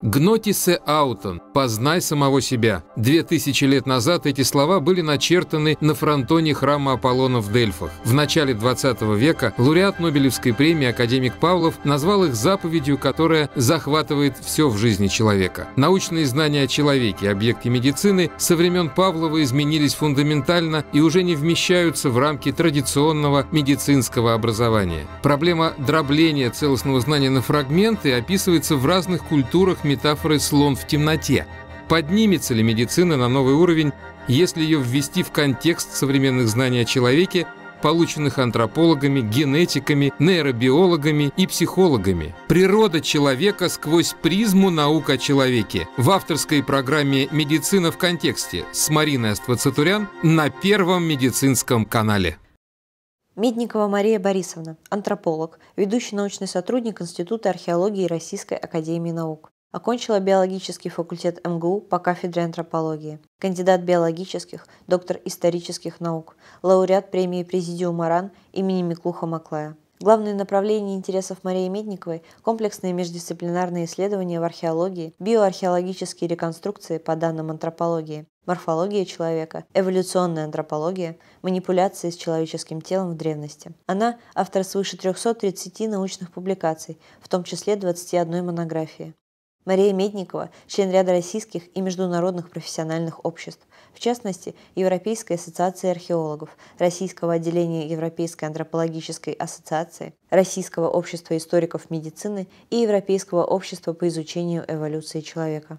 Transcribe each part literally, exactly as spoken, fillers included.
«Гнотисе аутон» – «познай самого себя». Две тысячи лет назад эти слова были начертаны на фронтоне храма Аполлона в Дельфах. В начале двадцатого века лауреат Нобелевской премии академик Павлов назвал их заповедью, которая захватывает все в жизни человека. Научные знания о человеке, объекте медицины, со времен Павлова изменились фундаментально и уже не вмещаются в рамки традиционного медицинского образования. Проблема дробления целостного знания на фрагменты описывается в разных культурах метафорой «слон в темноте». Поднимется ли медицина на новый уровень, если ее ввести в контекст современных знаний о человеке, полученных антропологами, генетиками, нейробиологами и психологами? «Природа человека сквозь призму наук о человеке» в авторской программе «Медицина в контексте» с Мариной Аствацатурян на Первом медицинском канале. Медникова Мария Борисовна, антрополог, ведущий научный сотрудник Института археологии Российской академии наук. Окончила биологический факультет эм гэ у по кафедре антропологии. Кандидат биологических, доктор исторических наук, лауреат премии Президиума РАН имени Миклуха Маклая. Главные направления интересов Марии Медниковой – комплексные междисциплинарные исследования в археологии, биоархеологические реконструкции по данным антропологии, морфология человека, эволюционная антропология, манипуляции с человеческим телом в древности. Она – автор свыше трёхсот тридцати научных публикаций, в том числе двадцати одной монографии. Мария Медникова – член ряда российских и международных профессиональных обществ, в частности, Европейской ассоциации археологов, Российского отделения Европейской антропологической ассоциации, Российского общества историков медицины и Европейского общества по изучению эволюции человека.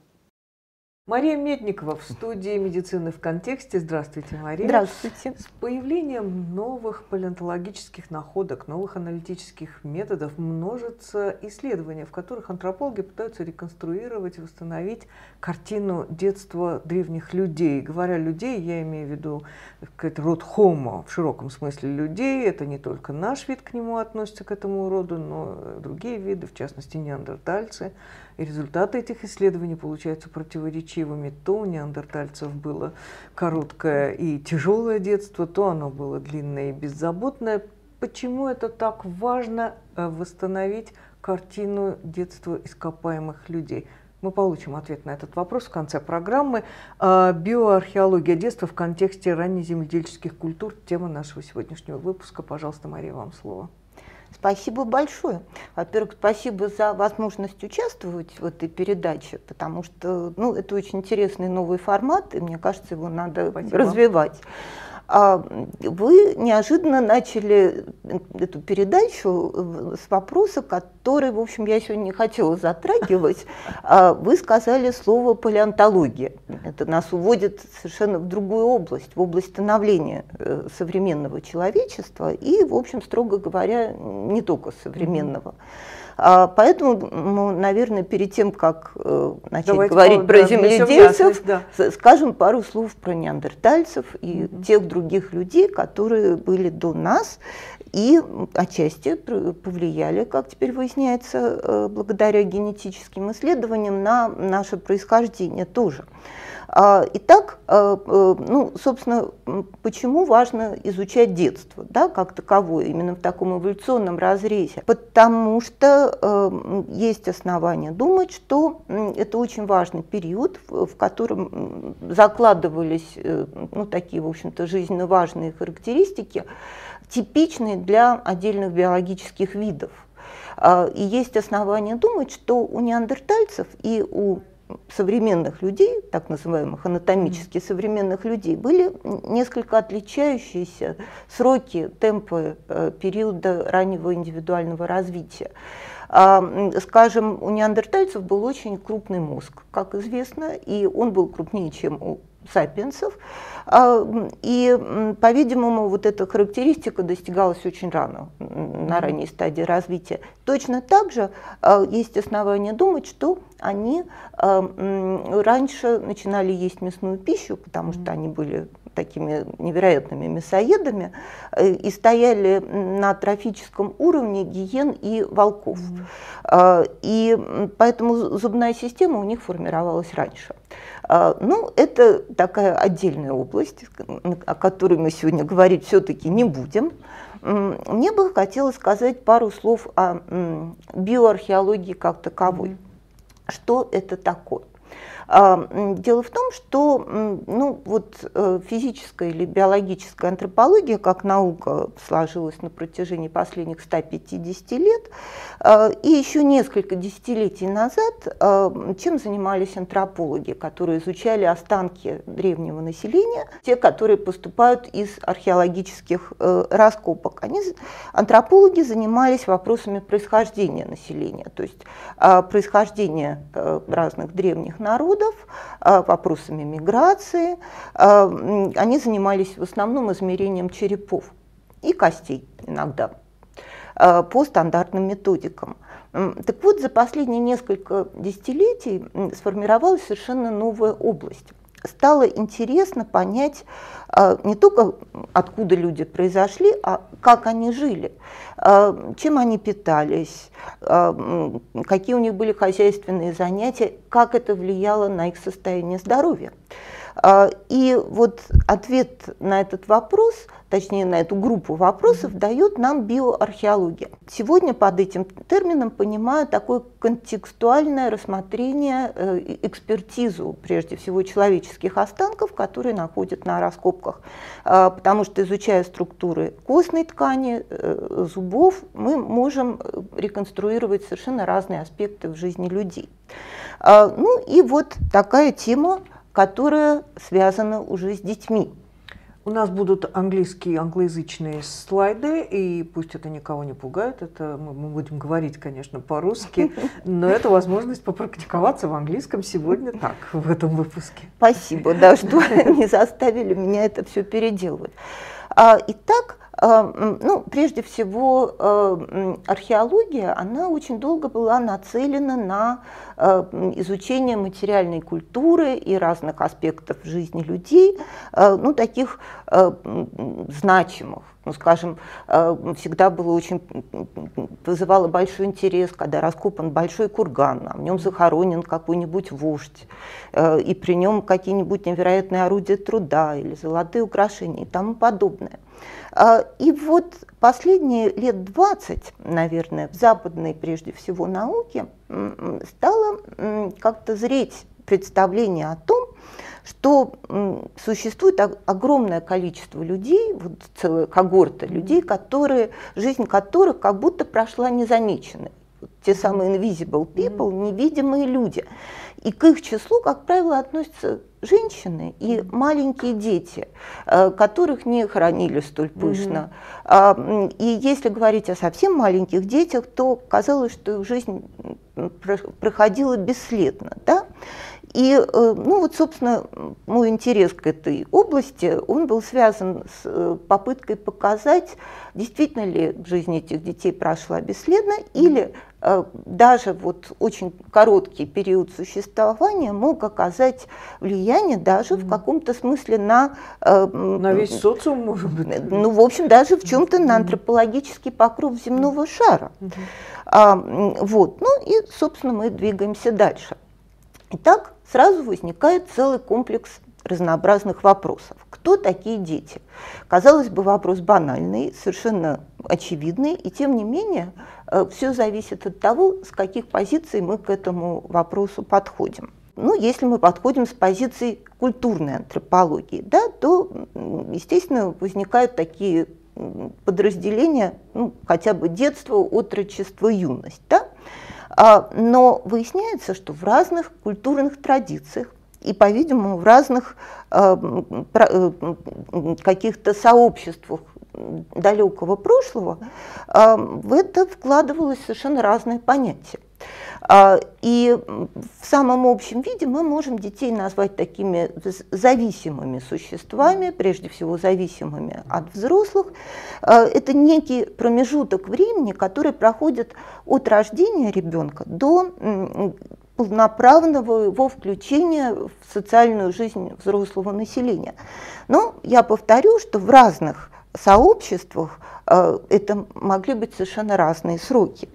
Мария Медникова в студии «Медицины в контексте». Здравствуйте, Мария. Здравствуйте. С появлением новых палеонтологических находок, новых аналитических методов множатся исследования, в которых антропологи пытаются реконструировать, восстановить картину детства древних людей. Говоря людей, я имею в виду какой-то род Homo в широком смысле людей. Это не только наш вид к нему относится, к этому роду, но и другие виды, в частности, неандертальцы. И результаты этих исследований получаются противоречивыми. То у неандертальцев было короткое и тяжелое детство, то оно было длинное и беззаботное. Почему это так важно восстановить картину детства ископаемых людей? Мы получим ответ на этот вопрос в конце программы. Биоархеология детства в контексте раннеземледельческих культур – тема нашего сегодняшнего выпуска. Пожалуйста, Мария, вам слово. Спасибо большое. Во-первых, спасибо за возможность участвовать в этой передаче, потому что ну, это очень интересный новый формат, и мне кажется, его надо спасибо. развивать. Вы неожиданно начали эту передачу с вопроса, который, в общем, я сегодня не хотела затрагивать. Вы сказали слово «палеонтология». Это нас уводит совершенно в другую область, в область становления современного человечества и, в общем, строго говоря, не только современного. Поэтому, наверное, перед тем, как начать Давайте говорить по, про да, земледельцев, да. скажем пару слов про неандертальцев и mm-hmm. тех других людей, которые были до нас и отчасти повлияли, как теперь выясняется, благодаря генетическим исследованиям на наше происхождение тоже. Итак, ну, собственно, почему важно изучать детство, да, как таковое, именно в таком эволюционном разрезе? Потому что есть основания думать, что это очень важный период, в котором закладывались ну, такие, в общем-то, жизненно важные характеристики, типичные для отдельных биологических видов. И есть основания думать, что у неандертальцев и у современных людей, так называемых анатомически современных людей, были несколько отличающиеся сроки, темпы периода раннего индивидуального развития. Скажем, у неандертальцев был очень крупный мозг, как известно, и он был крупнее, чем у сапиенсов. И, по-видимому, вот эта характеристика достигалась очень рано, на ранней стадии развития. Точно так же есть основания думать, что они раньше начинали есть мясную пищу, потому что они были такими невероятными мясоедами и стояли на трофическом уровне гиен и волков. Mm-hmm. И поэтому зубная система у них формировалась раньше. Ну, это такая отдельная область, о которой мы сегодня говорить все-таки не будем. Мне бы хотелось сказать пару слов о биоархеологии как таковой. Что это такое? Дело в том, что ну, вот, физическая или биологическая антропология как наука сложилась на протяжении последних ста пятидесяти лет, и еще несколько десятилетий назад чем занимались антропологи, которые изучали останки древнего населения, те, которые поступают из археологических раскопок. Они, антропологи, занимались вопросами происхождения населения, то есть происхождения разных древних народов, вопросами миграции. Они занимались в основном измерением черепов и костей иногда по стандартным методикам. Так вот, за последние несколько десятилетий сформировалась совершенно новая область. Стало интересно понять не только откуда люди произошли, а как они жили, чем они питались, какие у них были хозяйственные занятия, как это влияло на их состояние здоровья. И вот ответ на этот вопрос, точнее на эту группу вопросов, дает нам биоархеология. Сегодня под этим термином понимаю такое контекстуальное рассмотрение, экспертизу, прежде всего, человеческих останков, которые находят на раскопках. Потому что, изучая структуры костной ткани, зубов, мы можем реконструировать совершенно разные аспекты в жизни людей. Ну и вот такая тема, которая связана уже с детьми. У нас будут английские, англоязычные слайды, и пусть это никого не пугает, это мы, мы будем говорить, конечно, по-русски, но это возможность попрактиковаться в английском сегодня так, в этом выпуске. Спасибо, да, что не заставили меня это все переделывать. Итак, ну, прежде всего, археология, она очень долго была нацелена на изучение материальной культуры и разных аспектов жизни людей, ну, таких значимых. Ну, скажем, всегда было очень, вызывало большой интерес, когда раскопан большой курган, а в нем захоронен какой-нибудь вождь, и при нем какие-нибудь невероятные орудия труда или золотые украшения и тому подобное. И вот последние лет двадцать, наверное, в западной, прежде всего, науке стало как-то зреть представление о том, что существует огромное количество людей, вот целая когорта людей, которые, жизнь которых как будто прошла незамеченной. Те самые invisible people, невидимые люди. И к их числу, как правило, относятся женщины и маленькие дети, которых не хоронили столь пышно. Mm-hmm. И если говорить о совсем маленьких детях, то казалось, что их жизнь проходила бесследно. Да? И, ну вот, собственно, мой интерес к этой области, он был связан с попыткой показать, действительно ли жизнь этих детей прошла бесследно, или даже вот очень короткий период существования мог оказать влияние даже в каком-то смысле на... На весь социум, может быть? Ну, в общем, даже в чем-то на антропологический покров земного шара. А, вот, ну и, собственно, мы двигаемся дальше. Итак, сразу возникает целый комплекс разнообразных вопросов. Кто такие дети? Казалось бы, вопрос банальный, совершенно очевидный, и тем не менее все зависит от того, с каких позиций мы к этому вопросу подходим. Ну, если мы подходим с позиции культурной антропологии, да, то, естественно, возникают такие подразделения, ну, хотя бы детство, отрочество, юность. Да? Но выясняется, что в разных культурных традициях и, по-видимому, в разных э, э, каких-то сообществах далекого прошлого э, в это вкладывалось совершенно разные понятия. Э, и в самом общем виде мы можем детей назвать такими зависимыми существами, прежде всего зависимыми от взрослых. Э, это некий промежуток времени, который проходит от рождения ребенка до полноправного его включения в социальную жизнь взрослого населения. Но я повторю, что в разных сообществах э, это могли быть совершенно разные сроки.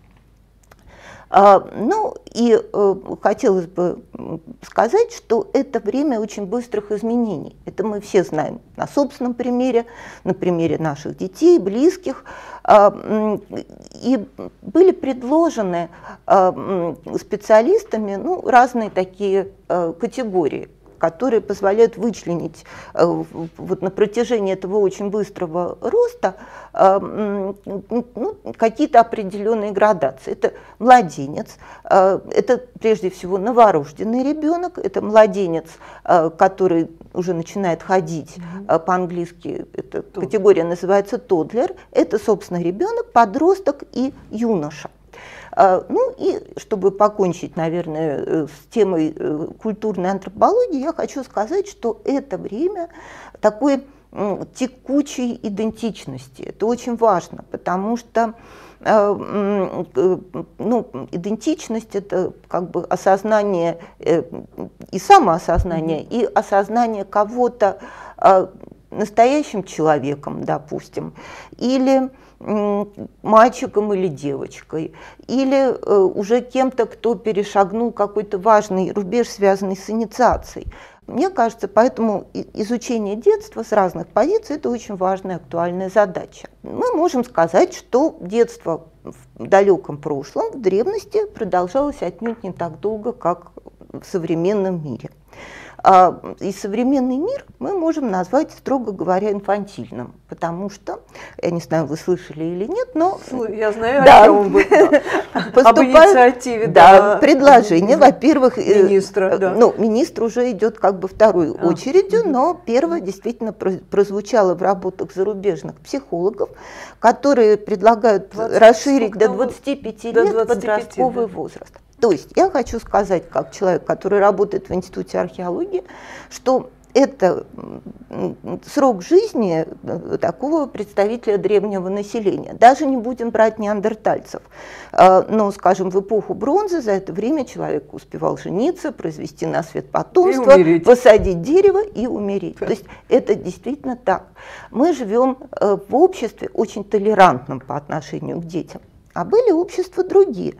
Э, ну и э, хотелось бы сказать, что это время очень быстрых изменений. Это мы все знаем на собственном примере, на примере наших детей, близких. Э, И были предложены специалистами ну, разные такие категории, которые позволяют вычленить вот на протяжении этого очень быстрого роста ну, какие-то определенные градации. Это младенец, это прежде всего новорожденный ребенок, это младенец, который уже начинает ходить, mm-hmm. по-английски эта Тод. категория называется тоддлер, это, собственно, ребенок, подросток и юноша. Ну и чтобы покончить, наверное, с темой культурной антропологии, я хочу сказать, что это время такой текучей идентичности. Это очень важно, потому что ну, идентичность – это как бы осознание и самоосознание, mm-hmm. и осознание кого-то настоящим человеком, допустим, или мальчиком или девочкой, или э, уже кем-то, кто перешагнул какой-то важный рубеж, связанный с инициацией. Мне кажется, поэтому изучение детства с разных позиций – это очень важная, актуальная задача. Мы можем сказать, что детство в далеком прошлом, в древности, продолжалось отнюдь не так долго, как в современном мире. И современный мир мы можем назвать, строго говоря, инфантильным, потому что, я не знаю, вы слышали или нет, но… Я знаю, да, о чем вы, да. Об инициативе. Да, да, предложение, во-первых… Министра, да. Ну, министр уже идет как бы второй а, очередью, угу. но первое действительно прозвучало в работах зарубежных психологов, которые предлагают двадцать, расширить до двадцати пяти лет до подростковый да. возраст. То есть я хочу сказать, как человек, который работает в Институте археологии, что это срок жизни такого представителя древнего населения. Даже не будем брать неандертальцев. Но, скажем, в эпоху бронзы за это время человек успевал жениться, произвести на свет потомство, посадить дерево и умереть. То есть это действительно так. Мы живем в обществе очень толерантном по отношению к детям. А были общества другие,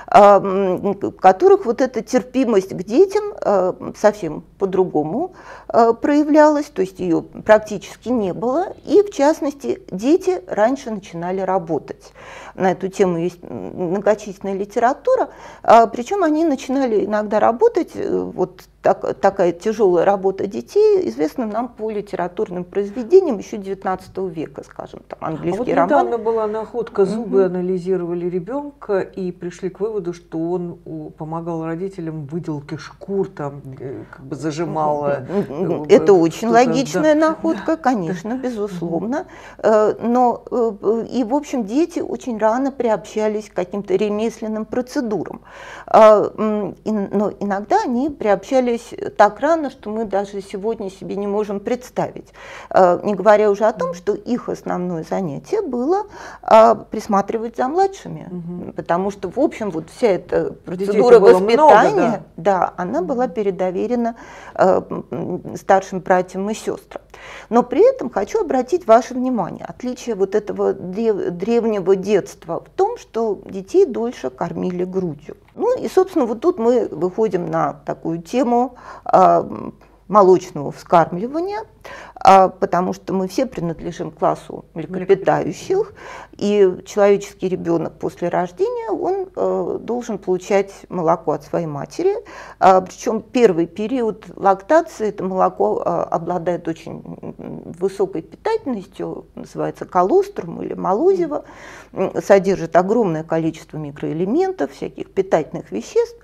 в которых вот эта терпимость к детям совсем по-другому проявлялась, то есть ее практически не было. И, в частности, дети раньше начинали работать. На эту тему есть многочисленная литература, причем они начинали иногда работать, вот так, такая тяжелая работа детей известна нам по литературным произведениям еще девятнадцатого века, скажем, там английские романы. А вот недавно была находка, зубы угу. анализировали ребенка и пришли к выводу, что он помогал родителям в выделке шкур, там, как бы зажимал. Это очень логичная да. находка, конечно, безусловно. Но и, в общем, дети очень рано приобщались к каким-то ремесленным процедурам. Но иногда они приобщались так рано, что мы даже сегодня себе не можем представить. Не говоря уже о том, что их основное занятие было присматривать за младшими. Угу. Потому что, в общем, вот вся эта процедура воспитания, много, да. Да, она была передоверена старшим братьям и сестрам. Но при этом хочу обратить ваше внимание, отличие вот этого древнего детства в том, что детей дольше кормили грудью. Ну и, собственно, вот тут мы выходим на такую тему э, молочного вскармливания, э, потому что мы все принадлежим к классу млекопитающих, и человеческий ребенок после рождения, он э, должен получать молоко от своей матери, э, причем первый период лактации это молоко э, обладает очень высокой питательностью, называется колострум или молозиво, содержит огромное количество микроэлементов, всяких питательных веществ,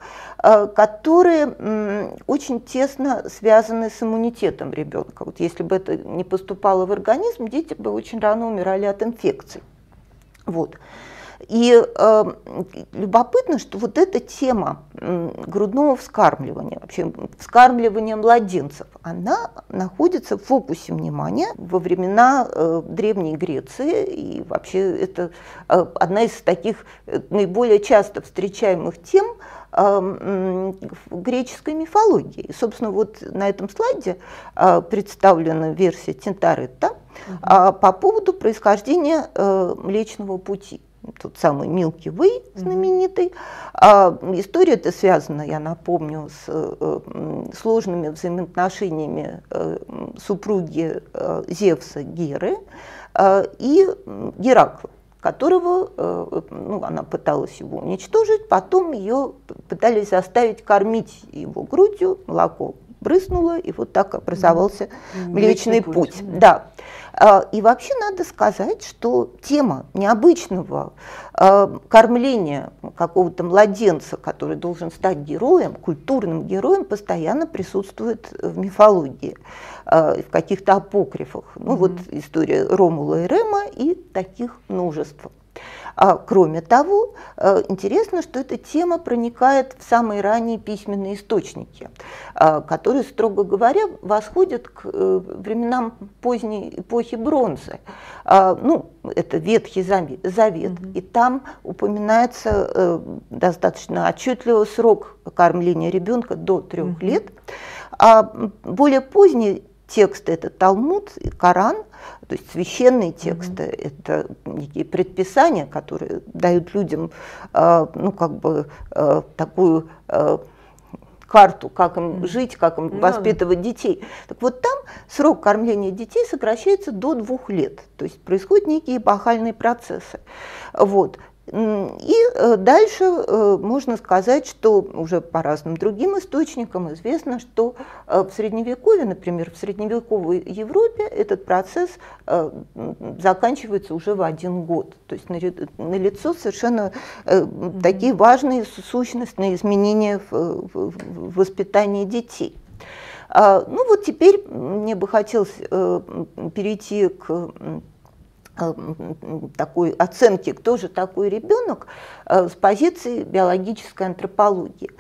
которые очень тесно связаны с иммунитетом ребенка. Вот если бы это не поступало в организм, дети бы очень рано умирали от инфекций. Вот. И э, любопытно, что вот эта тема грудного вскармливания, вообще вскармливания младенцев, она находится в фокусе внимания во времена э, Древней Греции. И вообще это э, одна из таких наиболее часто встречаемых тем э, в греческой мифологии. И, собственно, вот на этом слайде э, представлена версия Тинторетто э, по поводу происхождения э, Млечного Пути. Тот самый Milky Way знаменитый. А, история эта связана, я напомню, с э, сложными взаимоотношениями э, супруги э, Зевса Геры э, и Геракла, которого, ну, она пыталась его уничтожить, потом ее пытались заставить кормить его грудью, молоко брызнуло, и вот так образовался mm-hmm. Млечный путь. путь. Mm-hmm. Да. И вообще надо сказать, что тема необычного кормления какого-то младенца, который должен стать героем, культурным героем, постоянно присутствует в мифологии, в каких-то апокрифах. Ну mm-hmm. вот история Ромула и Рема, и таких множество. А, кроме того, интересно, что эта тема проникает в самые ранние письменные источники, которые, строго говоря, восходят к временам поздней эпохи бронзы. Ну, это Ветхий Завет, mm-hmm. и там упоминается достаточно отчетливо срок кормления ребенка до трех mm-hmm. лет. А более поздние тексты — это Талмуд и Коран, то есть священные тексты, mm-hmm. это некие предписания, которые дают людям э, ну, как бы, э, такую э, карту, как им mm-hmm. жить, как им mm-hmm. воспитывать детей. Так вот там срок кормления детей сокращается до двух лет, то есть происходят некие эпохальные процессы. Вот. И дальше можно сказать, что уже по разным другим источникам известно, что в Средневековье, например, в средневековой Европе этот процесс заканчивается уже в один год. То есть налицо совершенно такие важные сущностные изменения в воспитании детей. Ну вот теперь мне бы хотелось перейти к такой оценки, кто же такой ребенок, с позиции биологической антропологии.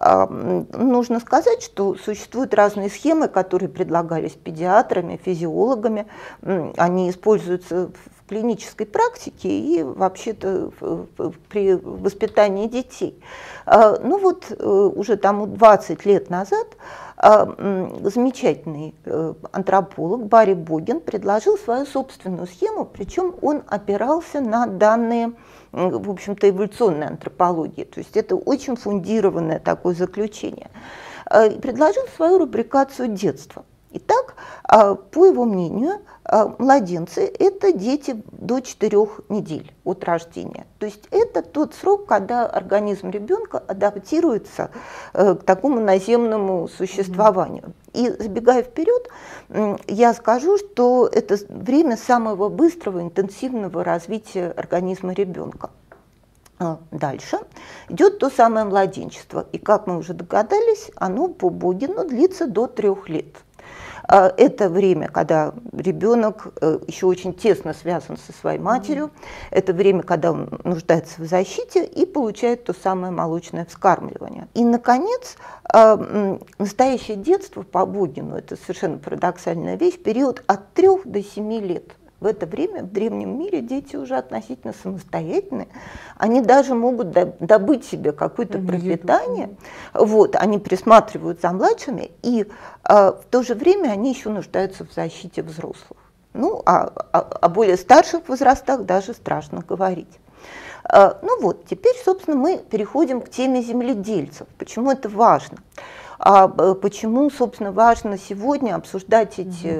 Нужно сказать, что существуют разные схемы, которые предлагались педиатрами, физиологами. Они используются в клинической практике и вообще-то при воспитании детей. Ну вот уже тому двадцать лет назад замечательный антрополог Барри Боген предложил свою собственную схему, причем он опирался на данные, в общем-то, эволюционной антропологии. То есть это очень фундированное такое заключение. И предложил свою рубрикацию детства. Итак, по его мнению, младенцы – это дети до четырёх недель от рождения. То есть это тот срок, когда организм ребенка адаптируется к такому наземному существованию. И забегая вперед, я скажу, что это время самого быстрого, интенсивного развития организма ребенка. Дальше идет то самое младенчество. И, как мы уже догадались, оно по Богену длится до трех лет. Это время, когда ребенок еще очень тесно связан со своей матерью, это время, когда он нуждается в защите и получает то самое молочное вскармливание. И, наконец, настоящее детство по Богену, это совершенно парадоксальная вещь, период от трёх до семи лет. В это время в древнем мире дети уже относительно самостоятельны. Они даже могут добыть себе какое-то пропитание. Вот, они присматривают за младшими, и а, в то же время они еще нуждаются в защите взрослых. Ну, а, а, о более старших возрастах даже страшно говорить. А, ну вот, теперь, собственно, мы переходим к теме земледельцев. Почему это важно? А почему, собственно, важно сегодня обсуждать эти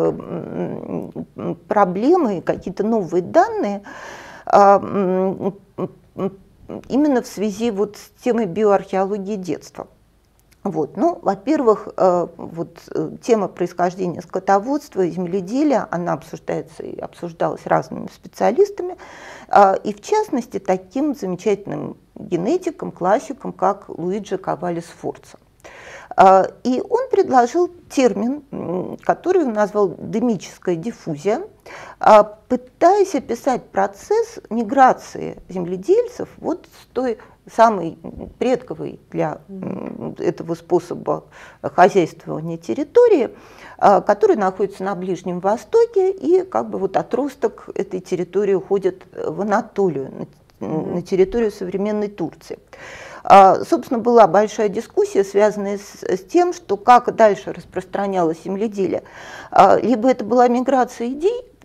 э, проблемы, какие-то новые данные, э, именно в связи вот с темой биоархеологии детства? Вот. Ну, во-первых, э, вот, тема происхождения скотоводства и земледелия, она обсуждается и обсуждалась разными специалистами, э, и в частности таким замечательным генетиком, классиком, как Луиджи Кавали Сфорца. И он предложил термин, который он назвал демическая диффузия, пытаясь описать процесс миграции земледельцев вот с той самой предковой для этого способа хозяйствования территории, который находится на Ближнем Востоке, и как бы вот отросток этой территории уходит в Анатолию, на территорию современной Турции. Собственно, была большая дискуссия, связанная с, с тем, что как дальше распространялось земледелие. Либо это была миграция идей,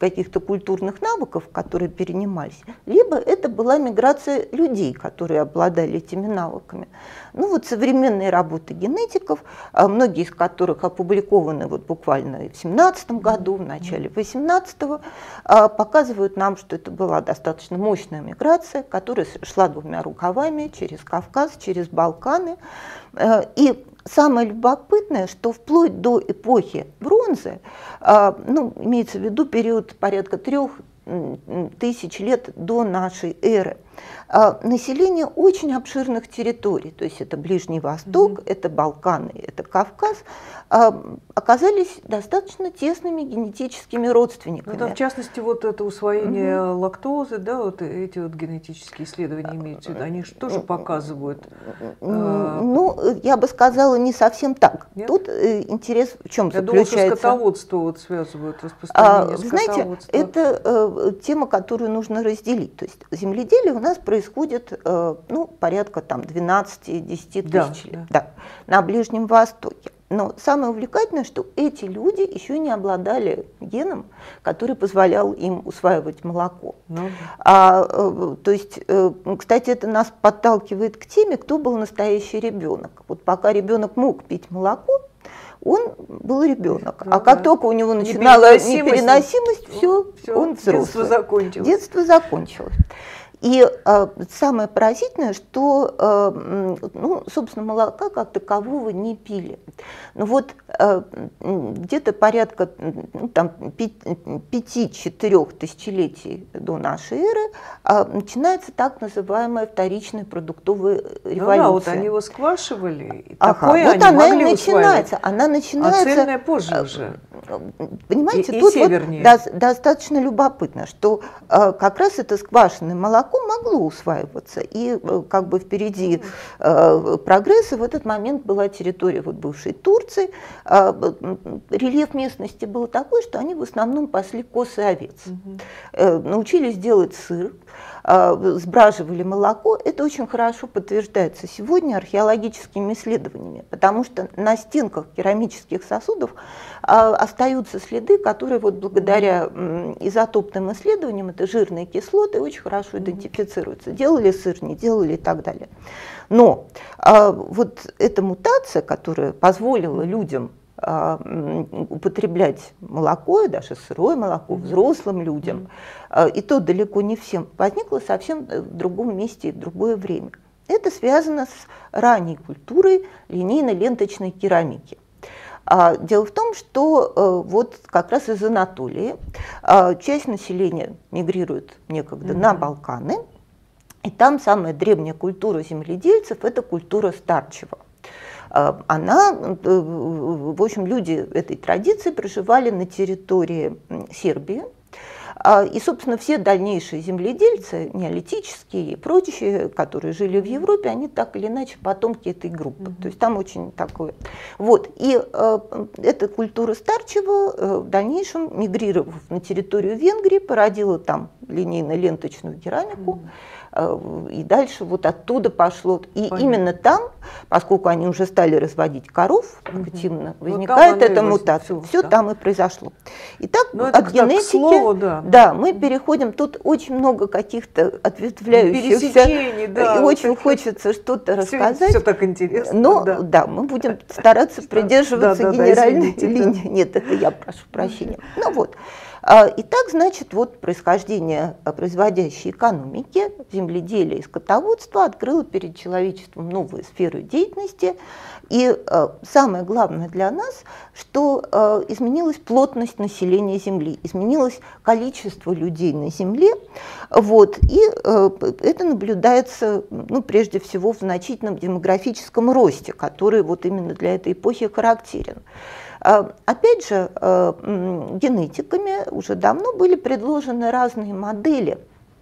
каких-то культурных навыков, которые перенимались, либо это была миграция людей, которые обладали этими навыками. Ну вот современные работы генетиков, многие из которых опубликованы вот буквально в семнадцатом году, в начале восемнадцатого, показывают нам, что это была достаточно мощная миграция, которая шла двумя рукавами через Кавказ, через Балканы. И самое любопытное, что вплоть до эпохи бронзы, ну, имеется в виду период порядка трех тысяч лет до нашей эры, население очень обширных территорий, то есть это Ближний Восток, mm-hmm. это Балканы, это Кавказ, оказались достаточно тесными генетическими родственниками. Ну, да, в частности, вот это усвоение mm-hmm. лактозы, да, вот эти вот генетические исследования имеются в виду, они же тоже показывают. Ну, я бы сказала, не совсем так. Нет? Тут интерес в чем я заключается? Я думала, что скотоводство вот связывают, распространение а, знаете, это э, тема, которую нужно разделить. То есть земледелие у нас происходит э, ну, порядка двенадцати-десяти да, тысяч лет да. Да, на Ближнем Востоке. Но самое увлекательное, что эти люди еще не обладали геном, который позволял им усваивать молоко. Ну, да. а, э, то есть, э, кстати, это нас подталкивает к теме, кто был настоящий ребенок. Вот пока ребенок мог пить молоко, он был ребенок. Ну, а как да. только у него начиналась непереносимость, все, все, он взрослый. Детство закончилось. Детство закончилось. И э, самое поразительное, что, э, ну, собственно, молока как такового не пили. Но вот э, где-то порядка ну, пяти-четырех тысячелетий до нашей эры э, начинается так называемая вторичная продуктовая революция. Ну да, вот они его сквашивали, и ага, такое вот они она могли и начинается. усваивать. Она начинается. А цельная позже уже. Понимаете, и, тут и вот до, достаточно любопытно, что э, как раз это сквашенное молоко могло усваиваться, и э, как бы впереди э, прогресса в этот момент была территория вот бывшей Турции. Э, рельеф местности был такой, что они в основном пасли коз и овец. Угу. Э, научились делать сыр, э, сбраживали молоко. Это очень хорошо подтверждается сегодня археологическими исследованиями, потому что на стенках керамических сосудов э, остаются следы, которые вот благодаря м, изотопным исследованиям, это жирные кислоты, очень хорошо идентифицируются. Делали сыр, не делали и так далее. Но а, вот эта мутация, которая позволила людям а, употреблять молоко, и даже сырое молоко, взрослым людям, а, и то далеко не всем, возникла совсем в другом месте и в другое время. Это связано с ранней культурой линейно-ленточной керамики. А, дело в том, что а, вот как раз из Анатолии а, часть населения мигрирует некогда mm-hmm. на Балканы, и там самая древняя культура земледельцев – это культура старчего. А, она, в общем, люди этой традиции проживали на территории Сербии. И, собственно, все дальнейшие земледельцы, неолитические и прочие, которые жили в Европе, они так или иначе потомки этой группы. Mm-hmm. То есть там очень такое. Вот. И э, эта культура старчего э, в дальнейшем, мигрировав на территорию Венгрии, породила там линейно-ленточную керамику. Mm-hmm. И дальше вот оттуда пошло. И Понятно. Именно там, поскольку они уже стали разводить коров активно, угу. возникает вот эта мутация. Все, все да. там и произошло. Итак, Но от генетики, слову, да. да, мы переходим, тут очень много каких-то ответвляющихся, да, и очень вот хочется что-то рассказать. Все так интересно. Но да, да мы будем стараться придерживаться генеральной линии. Нет, это я прошу прощения. Ну вот. Итак, значит, вот происхождение производящей экономики, земледелия и скотоводства открыло перед человечеством новые сферы деятельности. И самое главное для нас, что изменилась плотность населения Земли, изменилось количество людей на Земле. Вот, и это наблюдается, ну, прежде всего, в значительном демографическом росте, который вот именно для этой эпохи характерен. Опять же, генетиками уже давно были предложены разные модели,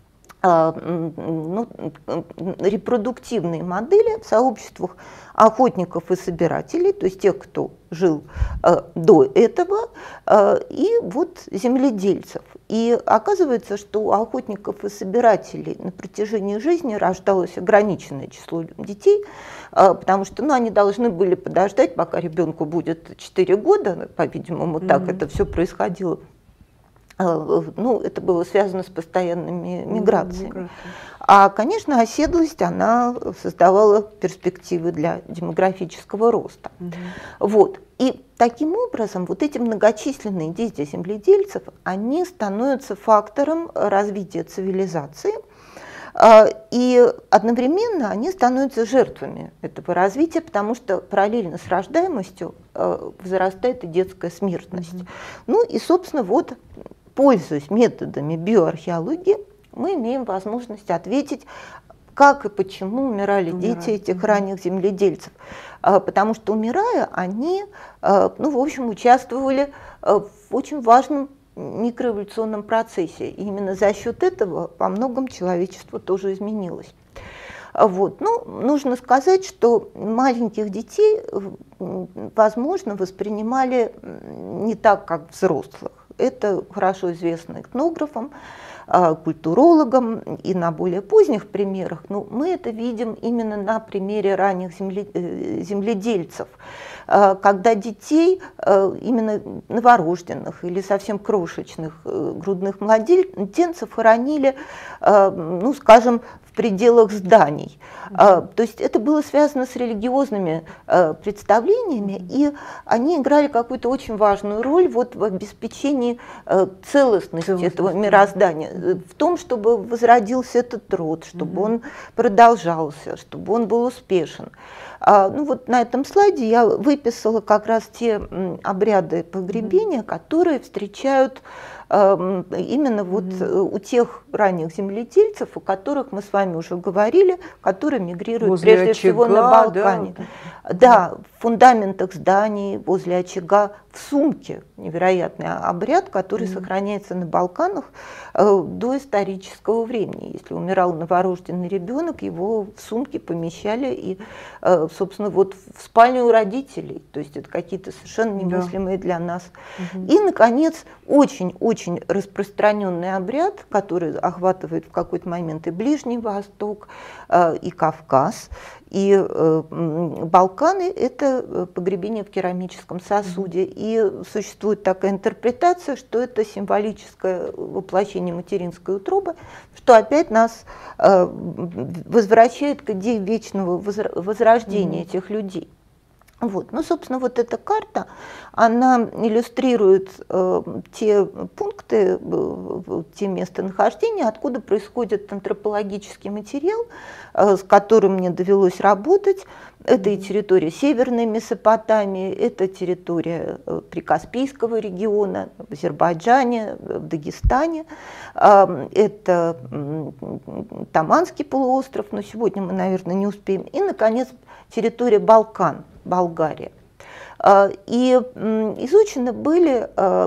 ну, репродуктивные модели в сообществах охотников и собирателей, то есть тех, кто жил э, до этого, э, и вот земледельцев. И оказывается, что у охотников и собирателей на протяжении жизни рождалось ограниченное число детей, э, потому что ну, они должны были подождать, пока ребенку будет четыре года, по-видимому, mm-hmm. так это все происходило ну, это было связано с постоянными миграциями. А, конечно, оседлость, она создавала перспективы для демографического роста. Угу. Вот. И таким образом вот эти многочисленные дети земледельцев, они становятся фактором развития цивилизации, и одновременно они становятся жертвами этого развития, потому что параллельно с рождаемостью возрастает и детская смертность. Mm-hmm. Ну и, собственно, вот, пользуясь методами биоархеологии, мы имеем возможность ответить, как и почему умирали Умирают. дети этих mm-hmm. ранних земледельцев. Потому что, умирая, они, ну, в общем, участвовали в очень важном микроэволюционном процессе. И именно за счет этого во многом человечество тоже изменилось. Вот. Ну, нужно сказать, что маленьких детей, возможно, воспринимали не так, как взрослых. Это хорошо известно этнографам, культурологам и на более поздних примерах. Но мы это видим именно на примере ранних земледельцев, когда детей, именно новорожденных или совсем крошечных грудных младенцев, хоронили, ну, скажем, в пределах зданий. Mm-hmm. То есть это было связано с религиозными представлениями, mm-hmm. и они играли какую-то очень важную роль вот в обеспечении целостности Целостность. этого мироздания, в том, чтобы возродился этот род, чтобы mm-hmm. он продолжался, чтобы он был успешен. Ну вот на этом слайде я выписала как раз те обряды погребения, mm-hmm. которые встречают именно вот mm-hmm. у тех ранних земледельцев, о которых мы с вами уже говорили, которые мигрируют возле прежде очага, всего на Балкане. Да, да, в фундаментах зданий, возле очага, в сумке. Невероятный обряд, который mm-hmm. сохраняется на Балканах э, до исторического времени. Если умирал новорожденный ребенок, его в сумке помещали и, э, собственно, вот в спальню у родителей. То есть это какие-то совершенно немыслимые yeah. для нас. Mm-hmm. И, наконец, очень-очень очень распространенный обряд, который охватывает в какой-то момент и Ближний Восток, и Кавказ, и Балканы – это погребение в керамическом сосуде. И существует такая интерпретация, что это символическое воплощение материнской утробы, что опять нас возвращает к идее вечного возрождения mm-hmm. этих людей. Вот. Ну, собственно, вот эта карта, она иллюстрирует э, те пункты, э, те местонахождения, откуда происходит антропологический материал, э, с которым мне довелось работать. Это и территория Северной Месопотамии, это территория э, Прикаспийского региона, в Азербайджане, в Дагестане, э, это э, Таманский полуостров, но сегодня мы, наверное, не успеем. И, наконец, территория Балкан. Болгария. И изучены были,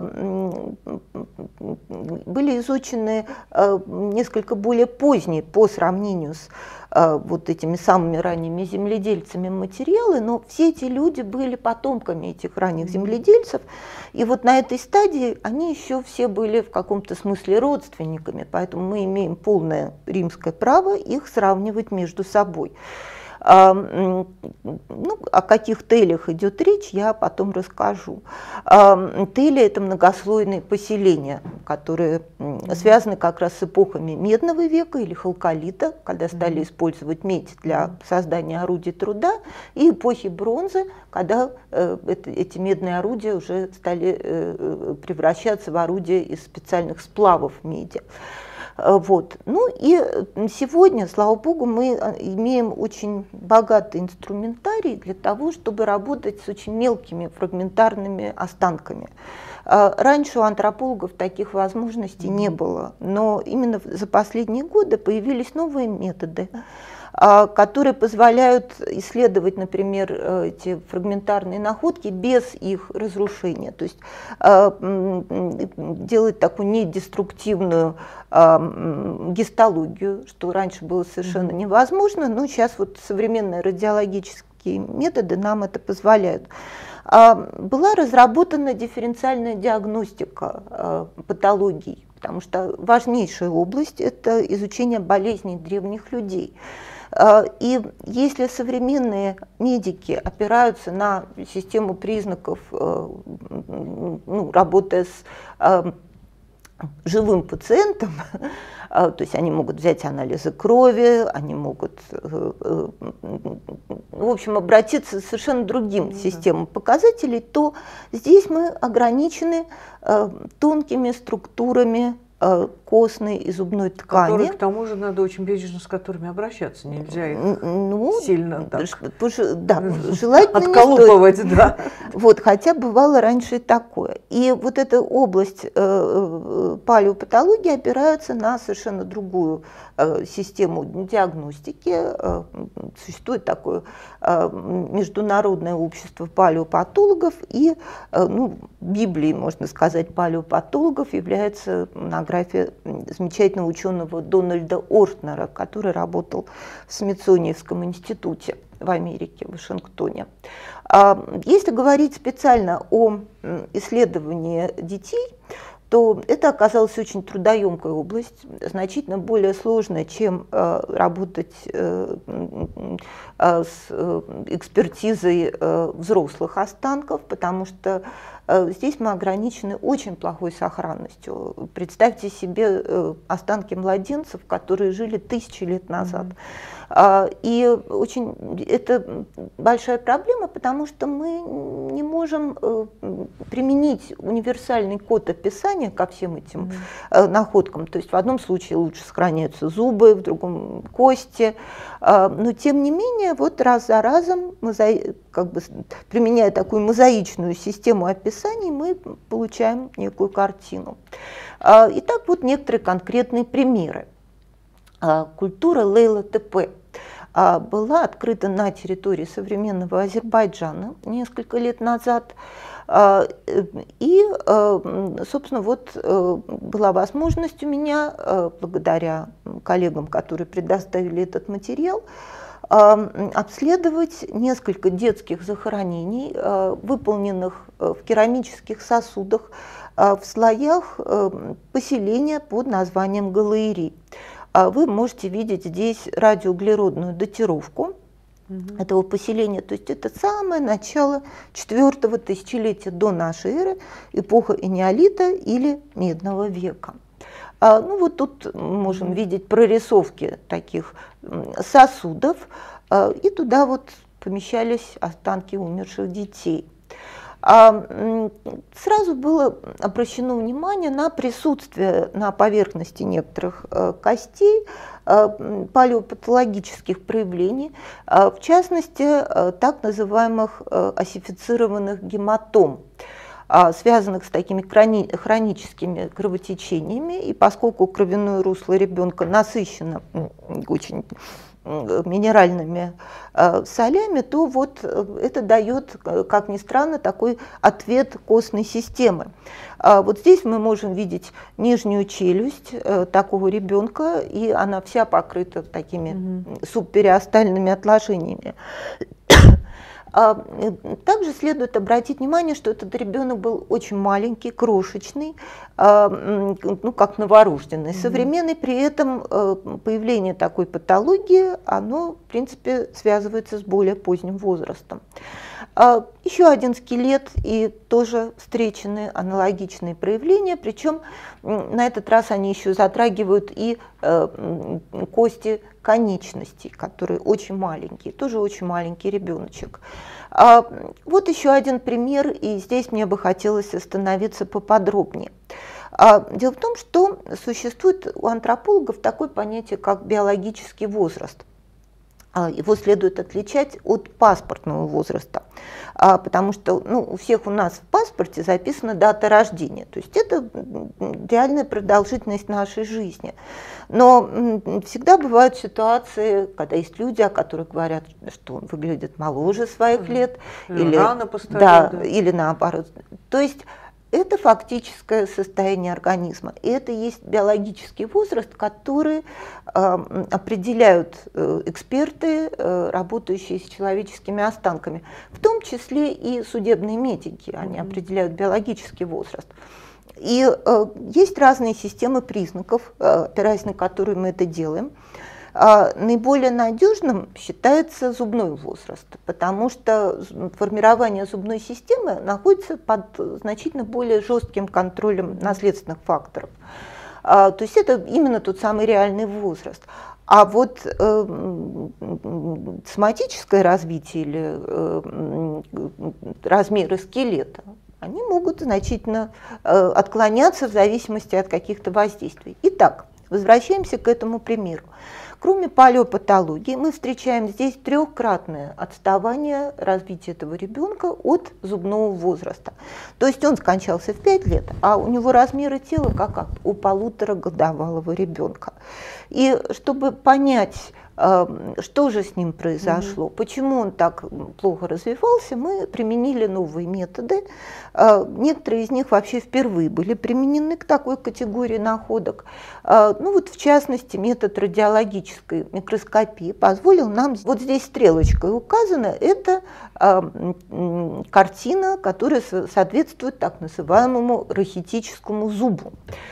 были изучены несколько более поздние по сравнению с вот этими самыми ранними земледельцами материалы, но все эти люди были потомками этих ранних земледельцев, и вот на этой стадии они еще все были в каком-то смысле родственниками, поэтому мы имеем полное римское право их сравнивать между собой. Ну, о каких телях идет речь, я потом расскажу. Тели – это многослойные поселения, которые связаны как раз с эпохами Медного века или халколита, когда стали использовать медь для создания орудий труда, и эпохи Бронзы, когда эти медные орудия уже стали превращаться в орудия из специальных сплавов меди. Вот. Ну и сегодня, слава богу, мы имеем очень богатый инструментарий для того, чтобы работать с очень мелкими фрагментарными останками. Раньше у антропологов таких возможностей не было, но именно за последние годы появились новые методы, которые позволяют исследовать, например, эти фрагментарные находки без их разрушения, то есть делать такую недеструктивную гистологию, что раньше было совершенно невозможно, но сейчас вот современные радиологические методы нам это позволяют. Была разработана дифференциальная диагностика патологий, потому что важнейшая область – это изучение болезней древних людей. И если современные медики опираются на систему признаков, ну, работая с живым пациентам, то есть они могут взять анализы крови, они могут, в общем, обратиться к совершенно другим mm-hmm. системам показателей, то здесь мы ограничены тонкими структурами костной и зубной ткани. Которые, к тому же, надо очень бережно с которыми обращаться, нельзя их ну, сильно так да, желательно отколупывать. Да. Вот, хотя бывало раньше и такое. И вот эта область э, палеопатологии опирается на совершенно другую э, систему диагностики. Э, существует такое э, международное общество палеопатологов, и э, ну, Библией, можно сказать, палеопатологов является монография замечательного ученого Дональда Ортнера, который работал в Смитсониевском институте в Америке, в Вашингтоне. Если говорить специально о исследовании детей, то это оказалась очень трудоемкая область, значительно более сложная, чем э, работать э, э, с э, экспертизой э, взрослых останков, потому что э, здесь мы ограничены очень плохой сохранностью. Представьте себе э, останки младенцев, которые жили тысячи лет назад. Mm-hmm. И очень это большая проблема, потому что мы не можем э, применить универсальный код описания ко всем этим mm-hmm. находкам. То есть в одном случае лучше сохраняются зубы, в другом кости. Но тем не менее, вот раз за разом, как бы, применяя такую мозаичную систему описаний, мы получаем некую картину. Итак, вот некоторые конкретные примеры. Культура Лейла-Тепе была открыта на территории современного Азербайджана несколько лет назад. И, собственно, вот была возможность у меня, благодаря коллегам, которые предоставили этот материал, обследовать несколько детских захоронений, выполненных в керамических сосудах в слоях поселения под названием Галаири. Вы можете видеть здесь радиоуглеродную датировку Mm-hmm. этого поселения. То есть это самое начало четвёртого тысячелетия до нашей эры, эпоха энеолита или медного века. А, ну вот тут мы можем mm-hmm. видеть прорисовки таких сосудов, а, и туда вот помещались останки умерших детей. А, сразу было обращено внимание на присутствие на поверхности некоторых а, костей, а, палеопатологических проявлений, а, в частности, а, так называемых а, осифицированных гематом, а, связанных с такими хрони хроническими кровотечениями. И поскольку кровяное русло ребенка насыщено очень минеральными э, солями, то вот это дает, как ни странно, такой ответ костной системы. А вот здесь мы можем видеть нижнюю челюсть э, такого ребенка, и она вся покрыта такими mm-hmm. субпериостальными отложениями. Также следует обратить внимание, что этот ребенок был очень маленький, крошечный, ну, как новорожденный, mm-hmm. современный. При этом появление такой патологии, оно, в принципе, связывается с более поздним возрастом. Еще один скелет, и тоже встречены аналогичные проявления, причем на этот раз они еще затрагивают и кости конечностей, которые очень маленькие, тоже очень маленький ребеночек. Вот еще один пример, и здесь мне бы хотелось остановиться поподробнее. Дело в том, что существует у антропологов такое понятие, как биологический возраст. Его следует отличать от паспортного возраста, потому что ну, у всех у нас в паспорте записана дата рождения, то есть это реальная продолжительность нашей жизни. Но всегда бывают ситуации, когда есть люди, о которых говорят, что он выглядит моложе своих лет, или, или, рано постарел, да, да. или наоборот. То есть это фактическое состояние организма. И это есть биологический возраст, который э, определяют э, эксперты, э, работающие с человеческими останками. В том числе и судебные медики, они mm-hmm. определяют биологический возраст. И э, есть разные системы признаков, э, опираясь на которые мы это делаем. Наиболее надежным считается зубной возраст, потому что формирование зубной системы находится под значительно более жестким контролем наследственных факторов. То есть это именно тот самый реальный возраст. А вот э, соматическое развитие или э, размеры скелета, они могут значительно э, отклоняться в зависимости от каких-то воздействий. Итак, возвращаемся к этому примеру. Кроме палеопатологии, мы встречаем здесь трехкратное отставание развития этого ребенка от зубного возраста. То есть он скончался в пять лет, а у него размеры тела как у полуторагодовалого ребенка. И чтобы понять, что же с ним произошло, mm-hmm. почему он так плохо развивался, мы применили новые методы. Некоторые из них вообще впервые были применены к такой категории находок. Ну вот, в частности, метод радиологической микроскопии позволил нам, вот здесь стрелочкой указано, это картина, которая соответствует так называемому рахитическому зубу.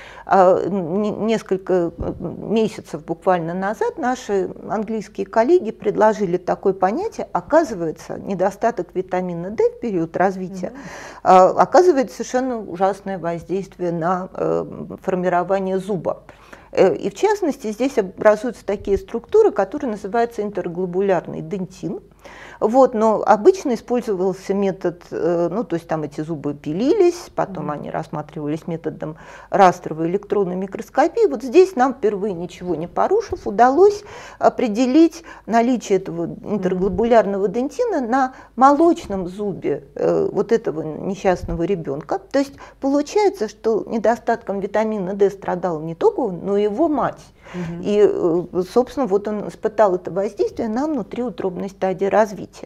Несколько месяцев буквально назад наши английские коллеги предложили такое понятие. Оказывается, недостаток витамина D в период развития mm-hmm. оказывает совершенно ужасное воздействие на формирование зуба. И в частности, здесь образуются такие структуры, которые называются интерглобулярный дентин. Вот, но обычно использовался метод, ну, то есть там эти зубы пилились, потом mm-hmm. они рассматривались методом растровой электронной микроскопии. Вот здесь нам впервые, ничего не порушив, удалось определить наличие этого интерглобулярного дентина на молочном зубе э, вот этого несчастного ребенка. То есть получается, что недостатком витамина D страдал не только он, но и его мать. Угу. И, собственно, вот он испытал это воздействие на внутриутробной стадии развития.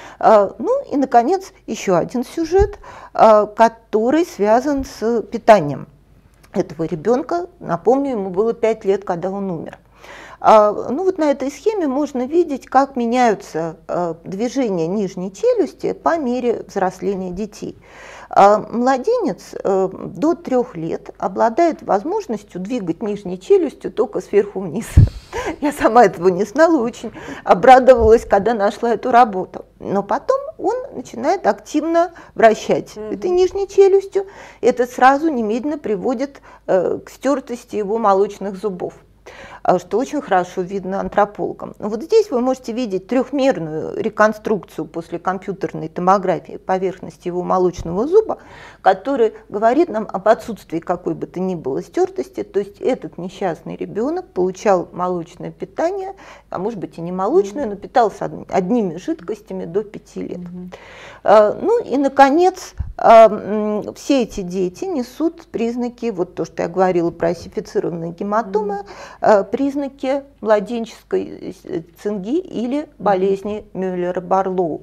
Ну и, наконец, еще один сюжет, который связан с питанием этого ребенка. Напомню, ему было пять лет, когда он умер. Ну вот на этой схеме можно видеть, как меняются движения нижней челюсти по мере взросления детей. Младенец до трех лет обладает возможностью двигать нижней челюстью только сверху вниз. Я сама этого не знала, очень обрадовалась, когда нашла эту работу. Но потом он начинает активно вращать mm-hmm. этой нижней челюстью. Это сразу немедленно приводит к стертости его молочных зубов, что очень хорошо видно антропологам. Вот здесь вы можете видеть трехмерную реконструкцию после компьютерной томографии поверхности его молочного зуба, которая говорит нам об отсутствии какой бы то ни было стертости. То есть этот несчастный ребенок получал молочное питание, а может быть и не молочное, mm-hmm. но питался одними жидкостями до пяти лет. Mm-hmm. Ну и, наконец, все эти дети несут признаки, вот то, что я говорила про осифицированные гематомы, mm-hmm. признаки младенческой цинги или болезни Мюллера-Барлоу.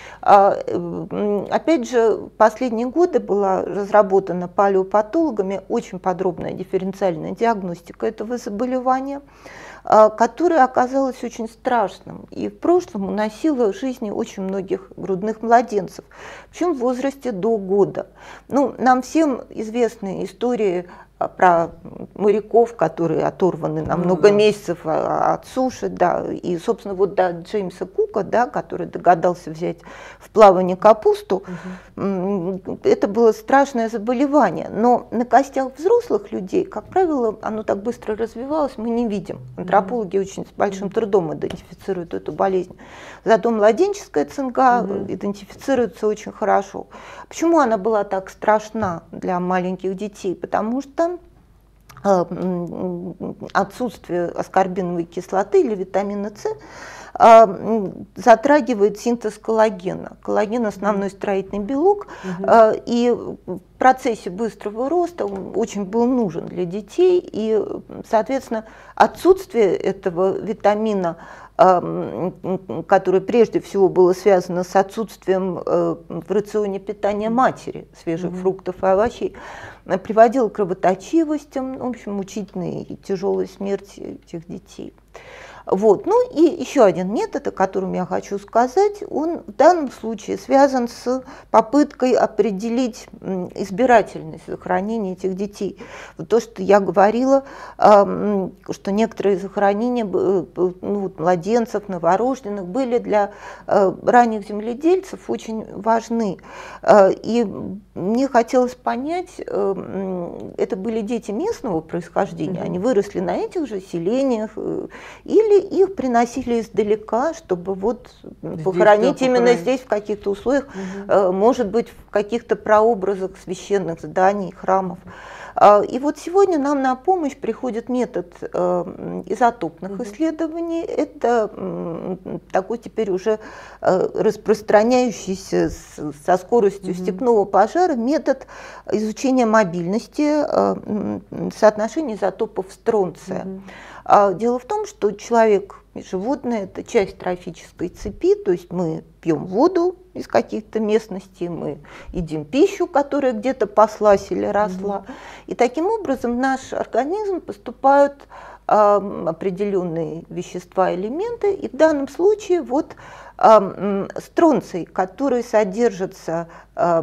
Опять же, в последние годы была разработана палеопатологами очень подробная дифференциальная диагностика этого заболевания, которое оказалось очень страшным и в прошлом уносило жизни очень многих грудных младенцев, причем в возрасте до года. Ну, нам всем известны истории про моряков, которые оторваны на много mm-hmm. месяцев от суши, да, и, собственно, вот до Джеймса Кука, да, который догадался взять в плавание капусту, mm-hmm. это было страшное заболевание, но на костях взрослых людей, как правило, оно так быстро развивалось, мы не видим. Антропологи mm-hmm. очень с большим трудом идентифицируют эту болезнь. Зато младенческая цинга mm-hmm. идентифицируется очень хорошо. Почему она была так страшна для маленьких детей? Потому что отсутствие аскорбиновой кислоты или витамина С затрагивает синтез коллагена. Коллаген – основной строительный белок, угу. и в процессе быстрого роста он очень был нужен для детей, и, соответственно, отсутствие этого витамина, которое прежде всего было связано с отсутствием в рационе питания матери свежих mm-hmm. фруктов и овощей, приводило к кровоточивостям, в общем, мучительной и тяжелой смерти этих детей. Вот. Ну и еще один метод, о котором я хочу сказать, он в данном случае связан с попыткой определить избирательность захоронения этих детей. Вот то, что я говорила, что некоторые захоронения ну, младенцев, новорожденных были для ранних земледельцев очень важны. И мне хотелось понять, это были дети местного происхождения, они выросли на этих же селениях, или их приносили издалека, чтобы вот здесь, похоронить да, именно похоронить. Здесь в каких-то условиях, угу. может быть, в каких-то прообразах священных зданий, храмов. И вот сегодня нам на помощь приходит метод изотопных угу. исследований. Это такой теперь уже распространяющийся со скоростью угу. степного пожара метод изучения мобильности, соотношения изотопов стронция. Угу. Дело в том, что человек и животное – это часть трофической цепи, то есть мы пьем воду из каких-то местностей, мы едим пищу, которая где-то паслась или росла. Mm-hmm. И таким образом в наш организм поступают э, определенные вещества, элементы, и в данном случае вот э, стронций, который содержится э,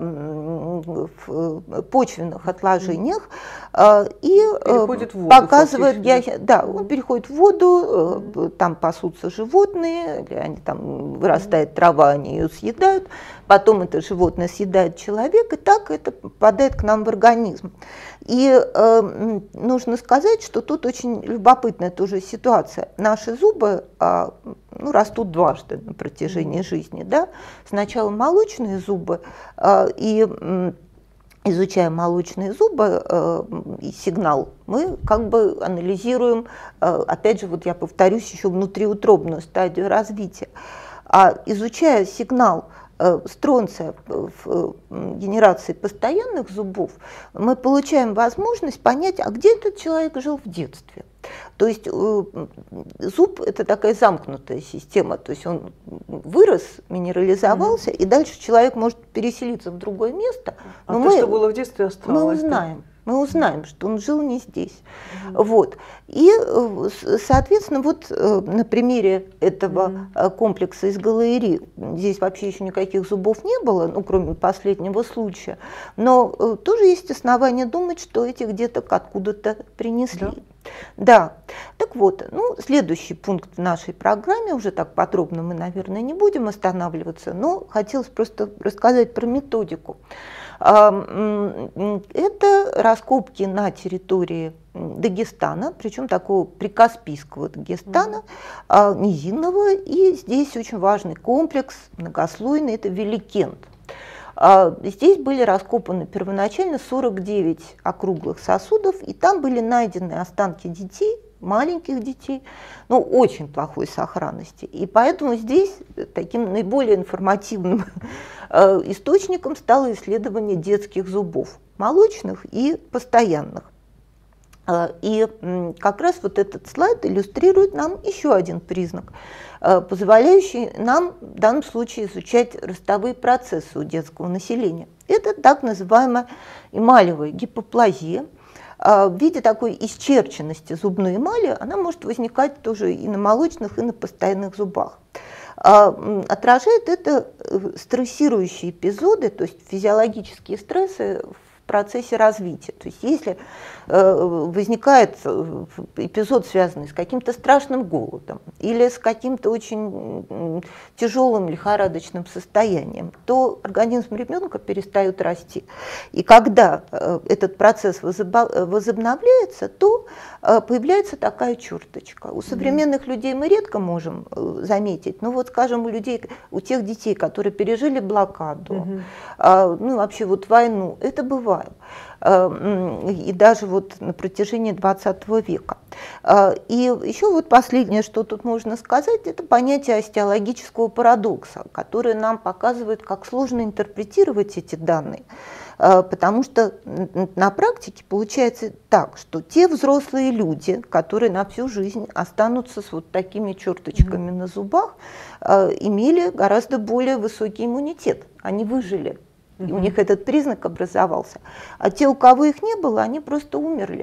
в почвенных отложениях, э, и э, воду, показывает, я, да, он переходит в воду, э, там пасутся животные, или они, там вырастает трава, они ее съедают, потом это животное съедает человек, и так это попадает к нам в организм. И э, нужно сказать, что тут очень любопытная тоже ситуация. Наши зубы э, ну, растут дважды на протяжении жизни. Да? Сначала молочные зубы, э, и э, изучая молочные зубы э, и сигнал, мы как бы анализируем, э, опять же, вот я повторюсь, еще внутриутробную стадию развития. А изучая сигнал стронция в генерации постоянных зубов, мы получаем возможность понять, а где этот человек жил в детстве. То есть зуб – это такая замкнутая система, то есть он вырос, минерализовался, mm-hmm. и дальше человек может переселиться в другое место. Но а мы, то, что было в детстве, осталось? Мы узнаем. Мы узнаем, что он жил не здесь. Mm-hmm. Вот. И, соответственно, вот на примере этого mm-hmm. комплекса из Галаири, здесь вообще еще никаких зубов не было, ну, кроме последнего случая, но тоже есть основания думать, что эти где-то откуда-то принесли. Да. Да, так вот, ну, следующий пункт в нашей программе, уже так подробно мы, наверное, не будем останавливаться, но хотелось просто рассказать про методику. Это раскопки на территории Дагестана, причем такого прикаспийского Дагестана, mm-hmm. низинного, и здесь очень важный комплекс, многослойный, это Великент. Здесь были раскопаны первоначально сорок девять округлых сосудов, и там были найдены останки детей, маленьких детей, но очень плохой сохранности. И поэтому здесь таким наиболее информативным источником стало исследование детских зубов, молочных и постоянных. И как раз вот этот слайд иллюстрирует нам еще один признак, позволяющий нам в данном случае изучать ростовые процессы у детского населения. Это так называемая эмалевая гипоплазия. В виде такой исчерченности зубной эмали она может возникать тоже и на молочных, и на постоянных зубах. Отражает это стрессирующие эпизоды, то есть физиологические стрессы в процессе развития. То есть если возникает эпизод, связанный с каким-то страшным голодом или с каким-то очень тяжелым лихорадочным состоянием, то организм ребенка перестает расти. И когда этот процесс возобновляется, то появляется такая черточка. У современных mm-hmm. людей мы редко можем заметить, но вот, скажем, у людей, у тех детей, которые пережили блокаду, mm-hmm. ну вообще вот войну, это бывает. И даже вот на протяжении двадцатого века. И еще вот последнее, что тут можно сказать, это понятие остеологического парадокса, которое нам показывает, как сложно интерпретировать эти данные. Потому что на практике получается так, что те взрослые люди, которые на всю жизнь останутся с вот такими черточками mm-hmm. на зубах, имели гораздо более высокий иммунитет, они выжили. И у них этот признак образовался. А те, у кого их не было, они просто умерли.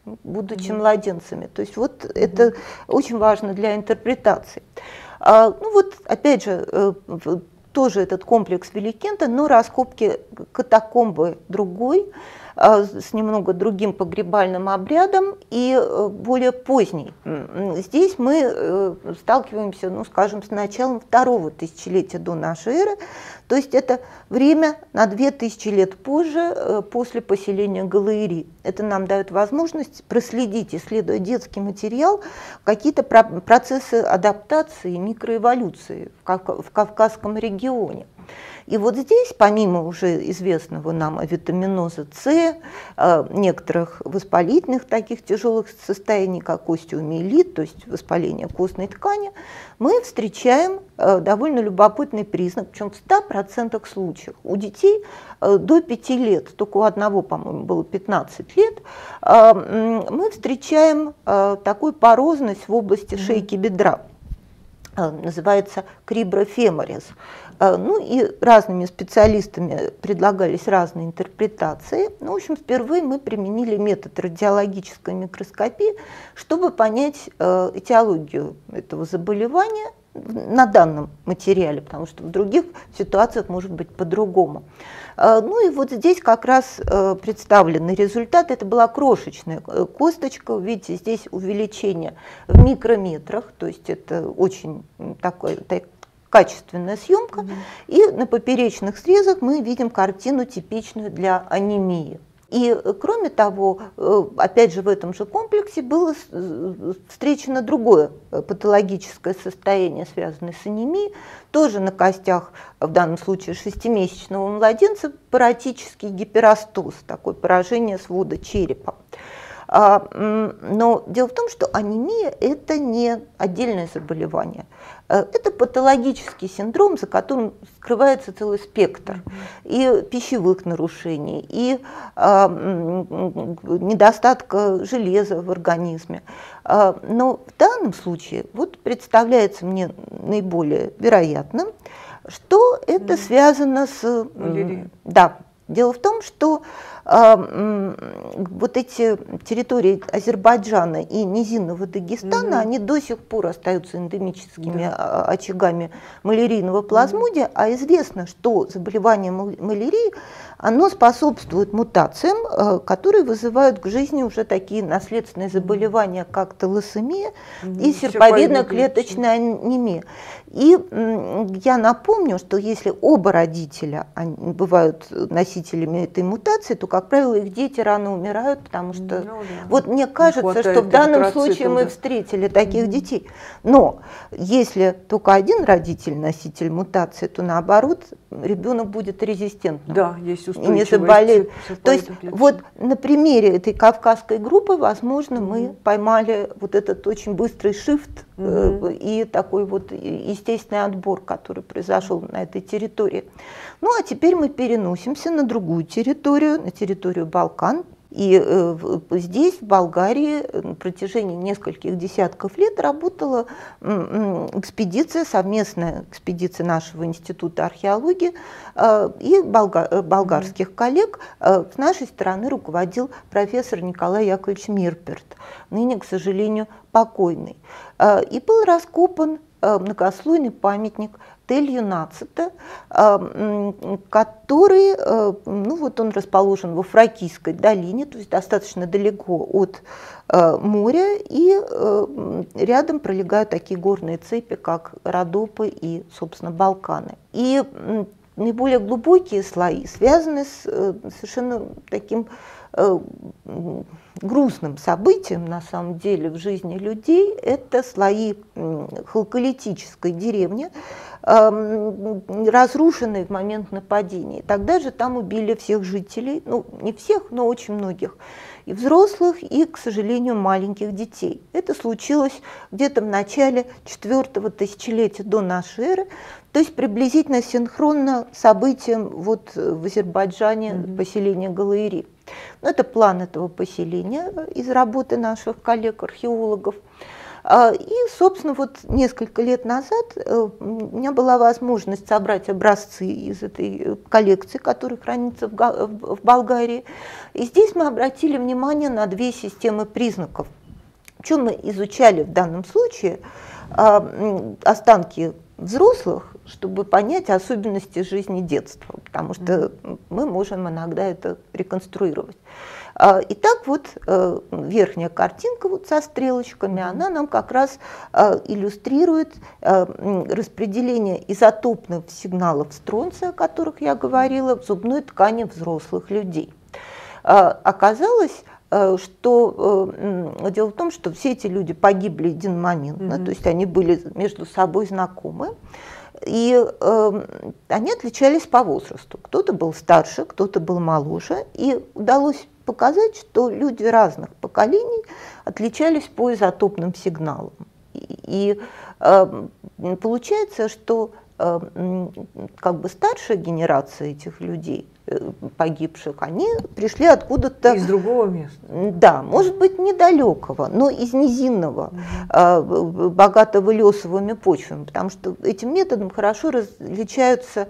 будучи Mm-hmm. младенцами. То есть вот mm-hmm. это очень важно для интерпретации. А, ну вот опять же, тоже этот комплекс Великента, но раскопки катакомбы другой, с немного другим погребальным обрядом и более поздний. Здесь мы сталкиваемся, ну, скажем, с началом второго тысячелетия до нашей эры, то есть это время на две тысячи лет позже, после поселения Галаири. Это нам дает возможность проследить, исследуя детский материал, какие-то процессы адаптации, микроэволюции в Кавказском регионе. И вот здесь, помимо уже известного нам витаминоза С, некоторых воспалительных таких тяжелых состояний, как остеомиелит, то есть воспаление костной ткани, мы встречаем довольно любопытный признак, причем в ста процентах случаев. У детей до пяти лет, только у одного, по-моему, было пятнадцать лет, мы встречаем такую порозность в области шейки бедра. Называется криброфеморис. Ну и разными специалистами предлагались разные интерпретации. Ну, в общем, впервые мы применили метод радиологической микроскопии, чтобы понять э, этиологию этого заболевания на данном материале, потому что в других ситуациях может быть по-другому. Э, ну и вот здесь как раз э, представлены результаты. Это была крошечная косточка, видите, здесь увеличение в микрометрах, то есть это очень такой, так, качественная съемка, mm-hmm. и на поперечных срезах мы видим картину, типичную для анемии. И, кроме того, опять же в этом же комплексе было встречено другое патологическое состояние, связанное с анемией, тоже на костях, в данном случае шестимесячного младенца, паротический гиперостоз, такое поражение свода черепа. Но дело в том, что анемия – это не отдельное заболевание. Это патологический синдром, за которым скрывается целый спектр и пищевых нарушений, и э, недостатка железа в организме. Но в данном случае вот представляется мне наиболее вероятным, что это связано с… Малярией. Да. Дело в том, что э, вот эти территории Азербайджана и низинного Дагестана, mm-hmm. они до сих пор остаются эндемическими yeah. очагами малярийного плазмодия, mm-hmm. а известно, что заболевание малярией, оно способствует мутациям, э, которые вызывают к жизни уже такие наследственные заболевания, как талассемия mm-hmm. и серповидно-клеточная анемия. И э, я напомню, что если оба родителя они бывают носителями этой мутации, то, как правило, их дети рано умирают, потому что… Ну, да. Вот мне кажется, что в данном случае мы встретили таких mm-hmm. детей. Но если только один родитель носитель мутации, то наоборот, ребенок будет резистентным. Да, есть и не заболеет. То есть вот на примере этой кавказской группы, возможно, mm-hmm. мы поймали вот этот очень быстрый шифт mm-hmm. э, и такой вот естественный отбор, который произошел на этой территории. Ну а теперь мы переносимся на другую территорию, на территорию Балкан. И э, здесь, в Болгарии, на протяжении нескольких десятков лет работала э, экспедиция, совместная экспедиция нашего института археологии э, и болга, болгарских mm-hmm. коллег. Э, с нашей стороны руководил профессор Николай Яковлевич Мирперт, ныне, к сожалению, покойный. Э, и был раскопан э, многослойный памятник Тель-Юнацета, который, ну вот он расположен во Фракийской долине, то есть достаточно далеко от моря, и рядом пролегают такие горные цепи, как Родопы и, собственно, Балканы. И наиболее глубокие слои связаны с совершенно таким грустным событием, на самом деле, в жизни людей. Это слои халколитической деревни, разрушенные в момент нападения. Тогда же там убили всех жителей, ну не всех, но очень многих, и взрослых, и, к сожалению, маленьких детей. Это случилось где-то в начале четвертого тысячелетия до нашей эры, то есть приблизительно синхронно событиям вот в Азербайджане mm-hmm. поселения Галаири. Это план этого поселения из работы наших коллег-археологов. И, собственно, вот несколько лет назад у меня была возможность собрать образцы из этой коллекции, которая хранится в Болгарии. И здесь мы обратили внимание на две системы признаков. Чем мы изучали в данном случае останки взрослых, чтобы понять особенности жизни детства, потому что мы можем иногда это реконструировать. Итак, вот верхняя картинка вот со стрелочками, она нам как раз иллюстрирует распределение изотопных сигналов стронция, о которых я говорила, в зубной ткани взрослых людей. Оказалось, что дело в том, что все эти люди погибли единомоментно, mm-hmm. то есть они были между собой знакомы, и э, они отличались по возрасту. Кто-то был старше, кто-то был моложе, и удалось показать, что люди разных поколений отличались по изотопным сигналам. И, и э, получается, что э, как бы старшая генерация этих людей, погибших, они пришли откуда-то... Из другого места. Да, может быть, недалекого, но из низинного, угу. богатого лесовыми почвами, потому что этим методом хорошо различаются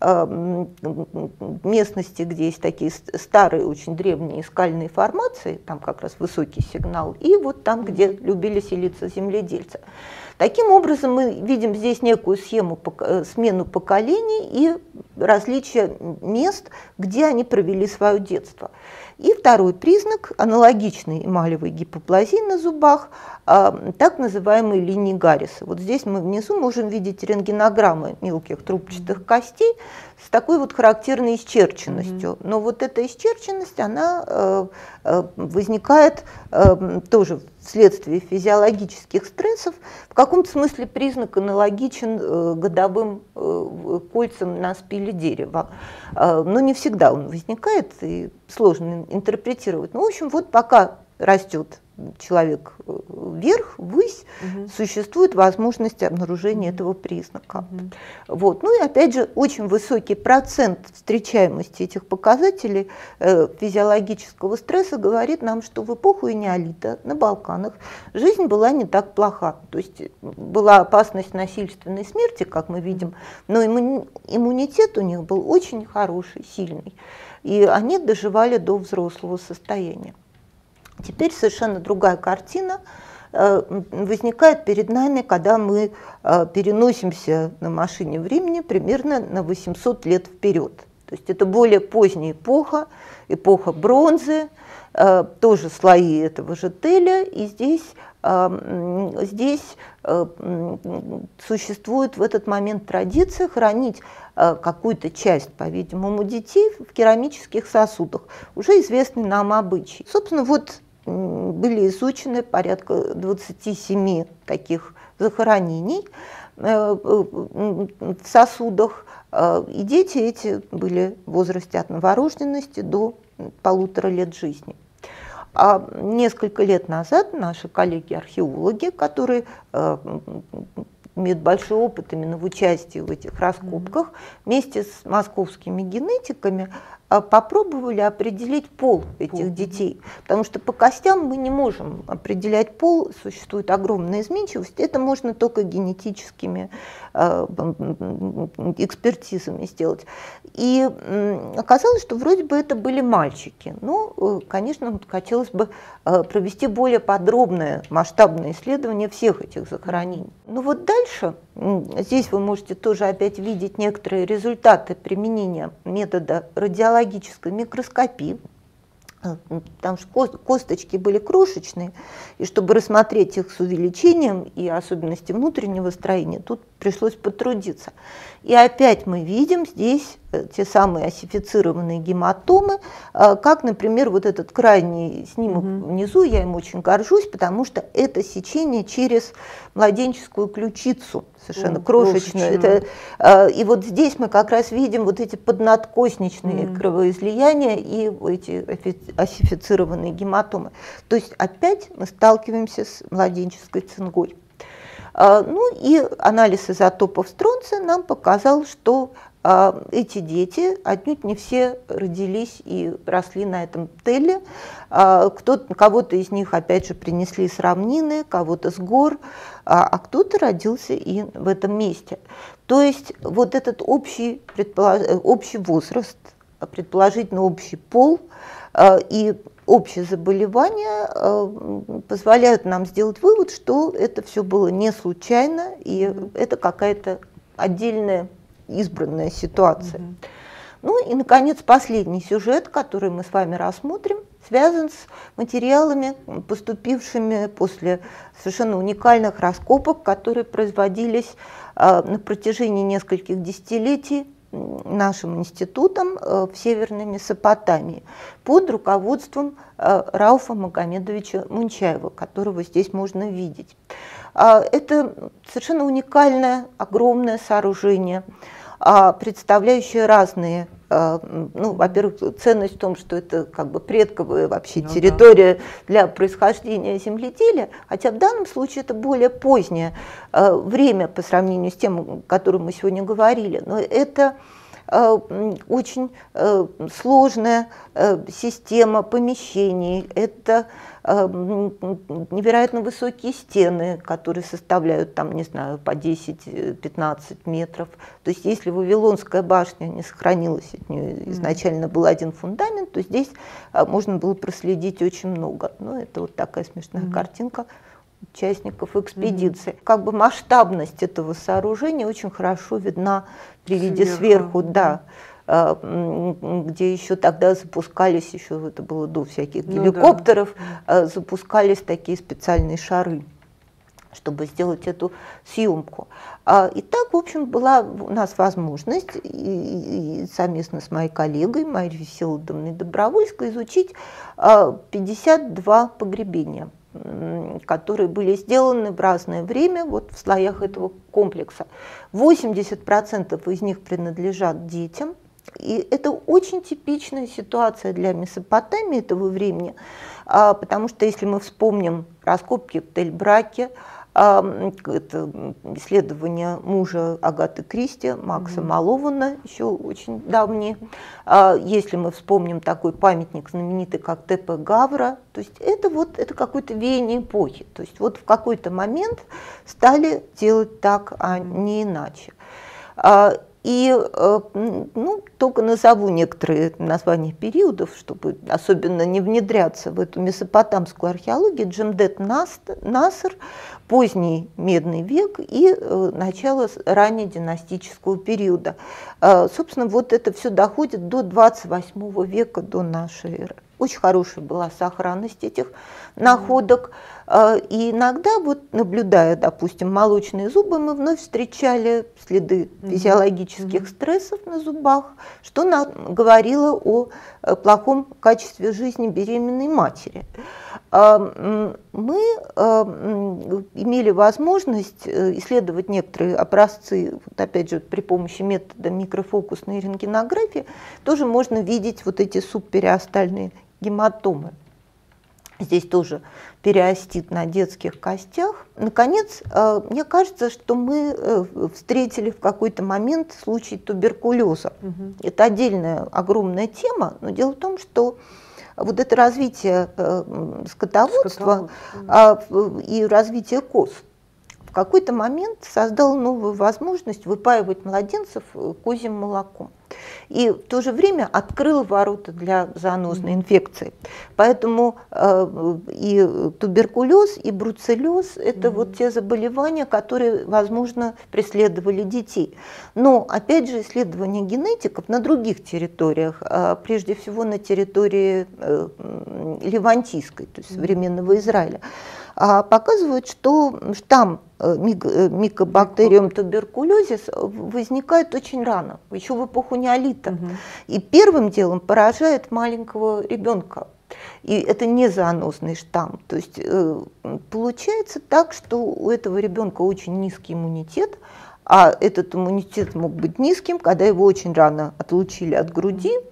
местности, где есть такие старые, очень древние скальные формации, там как раз высокий сигнал, и вот там, где любили селиться земледельцы. Таким образом, мы видим здесь некую схему, смену поколений и различия мест, где они провели свое детство. И второй признак, аналогичный эмалевой гипоплазии на зубах, так называемые линии Гарриса. Вот здесь мы внизу можем видеть рентгенограммы мелких трубчатых костей с такой вот характерной исчерченностью. Mm-hmm. Но вот эта исчерченность, она возникает тоже вследствие физиологических стрессов. В каком-то смысле признак аналогичен годовым кольцам на спиле дерева. Но не всегда он возникает, и сложно интерпретировать. Ну, в общем, вот пока растет человек вверх, ввысь, угу. существует возможность обнаружения угу. этого признака. Угу. Вот. Ну и опять же, очень высокий процент встречаемости этих показателей э, физиологического стресса говорит нам, что в эпоху энеолита на Балканах жизнь была не так плоха. То есть была опасность насильственной смерти, как мы видим, но имму- иммунитет у них был очень хороший, сильный. И они доживали до взрослого состояния. Теперь совершенно другая картина э, возникает перед нами, когда мы э, переносимся на машине времени примерно на восемьсот лет вперед. То есть это более поздняя эпоха, эпоха бронзы, э, тоже слои этого же теля, и здесь, э, здесь э, существует в этот момент традиция хранить э, какую-то часть, по-видимому, детей в керамических сосудах, уже известный нам обычай. Собственно, вот были изучены порядка двадцати семи таких захоронений в сосудах, и дети эти были в возрасте от новорожденности до полутора лет жизни. А несколько лет назад наши коллеги-археологи, которые имеют большой опыт именно в участии в этих раскопках, вместе с московскими генетиками попробовали определить пол этих пол. детей, потому что по костям мы не можем определять пол, существует огромная изменчивость, это можно только генетическими э, экспертизами сделать. И э, оказалось, что вроде бы это были мальчики, но, э, конечно, хотелось бы э, провести более подробное масштабное исследование всех этих захоронений. Ну вот дальше, э, здесь вы можете тоже опять видеть некоторые результаты применения метода радиологии, микроскопии. Там косточки были крошечные, и чтобы рассмотреть их с увеличением и особенности внутреннего строения, тут пришлось потрудиться. И опять мы видим здесь те самые осифицированные гематомы, как, например, вот этот крайний снимок угу. внизу, я им очень горжусь, потому что это сечение через младенческую ключицу, совершенно О, крошечную. Это, и вот здесь мы как раз видим вот эти поднадкосничные угу. кровоизлияния и эти осифицированные гематомы. То есть опять мы сталкиваемся с младенческой цингой. Ну и анализ изотопов стронция нам показал, что эти дети отнюдь не все родились и росли на этом теле. Кто-то, кого-то из них, опять же, принесли с равнины, кого-то с гор, а кто-то родился и в этом месте. То есть вот этот общий, предполож... общий возраст, предположительно общий пол и общее заболевание позволяют нам сделать вывод, что это все было не случайно, и mm-hmm. это какая-то отдельная избранная ситуация. Mm-hmm. Ну и, наконец, последний сюжет, который мы с вами рассмотрим, связан с материалами, поступившими после совершенно уникальных раскопок, которые производились на протяжении нескольких десятилетий нашим институтом в Северной Месопотамии под руководством Рауфа Магомедовича Мунчаева, которого здесь можно видеть. Это совершенно уникальное, огромное сооружение, представляющее разные, ну, во-первых, ценность в том, что это как бы предковая вообще ну, территория да. для происхождения земледелия, хотя в данном случае это более позднее время по сравнению с тем, о котором мы сегодня говорили, но это очень сложная система помещений, это невероятно высокие стены, которые составляют там, не знаю, по десять-пятнадцать метров. То есть если Вавилонская башня не сохранилась, от нее изначально был один фундамент, то здесь можно было проследить очень много. Ну, это вот такая смешная mm-hmm. картинка участников экспедиции. Mm-hmm. Как бы масштабность этого сооружения очень хорошо видна при виде сверху, сверху да. где еще тогда запускались, еще это было до всяких геликоптеров, ну, да. запускались такие специальные шары, чтобы сделать эту съемку. И так, в общем, была у нас возможность и, и совместно с моей коллегой Марией Всеволодовной Добровольской изучить пятьдесят два погребения, которые были сделаны в разное время вот в слоях этого комплекса. восемьдесят процентов из них принадлежат детям. И это очень типичная ситуация для Месопотамии этого времени, потому что если мы вспомним раскопки в Тель-Браке, это исследование мужа Агаты Кристи, Макса mm-hmm. Малована, еще очень давние. Если мы вспомним такой памятник знаменитый, как Тепе Гавра, то есть это вот это какое-то веяние эпохи. То есть вот в какой-то момент стали делать так, а не иначе. И ну, только назову некоторые названия периодов, чтобы особенно не внедряться в эту месопотамскую археологию. Джемдет Наср, поздний медный век и начало раннединастического периода. Собственно, вот это все доходит до двадцать восьмого века до нашей эры. Очень хорошая была сохранность этих находок. И иногда, вот, наблюдая, допустим, молочные зубы, мы вновь встречали следы физиологических mm-hmm. стрессов на зубах, что нам говорило о плохом качестве жизни беременной матери. Мы имели возможность исследовать некоторые образцы, вот опять же, при помощи метода микрофокусной рентгенографии, тоже можно видеть вот эти субпериостальные гематомы. Здесь тоже периостит на детских костях. Наконец, мне кажется, что мы встретили в какой-то момент случай туберкулеза. Угу. Это отдельная огромная тема, но дело в том, что вот это развитие скотоводства, скотоводство. и развитие коз в какой-то момент создало новую возможность выпаивать младенцев козьим молоком. И в то же время открыл ворота для зоонозной инфекции. Поэтому э, и туберкулез, и бруцеллез – это mm-hmm. вот те заболевания, которые, возможно, преследовали детей. Но, опять же, исследования генетиков на других территориях, э, прежде всего на территории э, Левантийской, то есть mm-hmm. современного Израиля, показывают, что штамм микобактериум туберкулезис возникает очень рано, еще в эпоху неолита. Угу. И первым делом поражает маленького ребенка. И это не зоонозный штамм. То есть получается так, что у этого ребенка очень низкий иммунитет, а этот иммунитет мог быть низким, когда его очень рано отлучили от груди.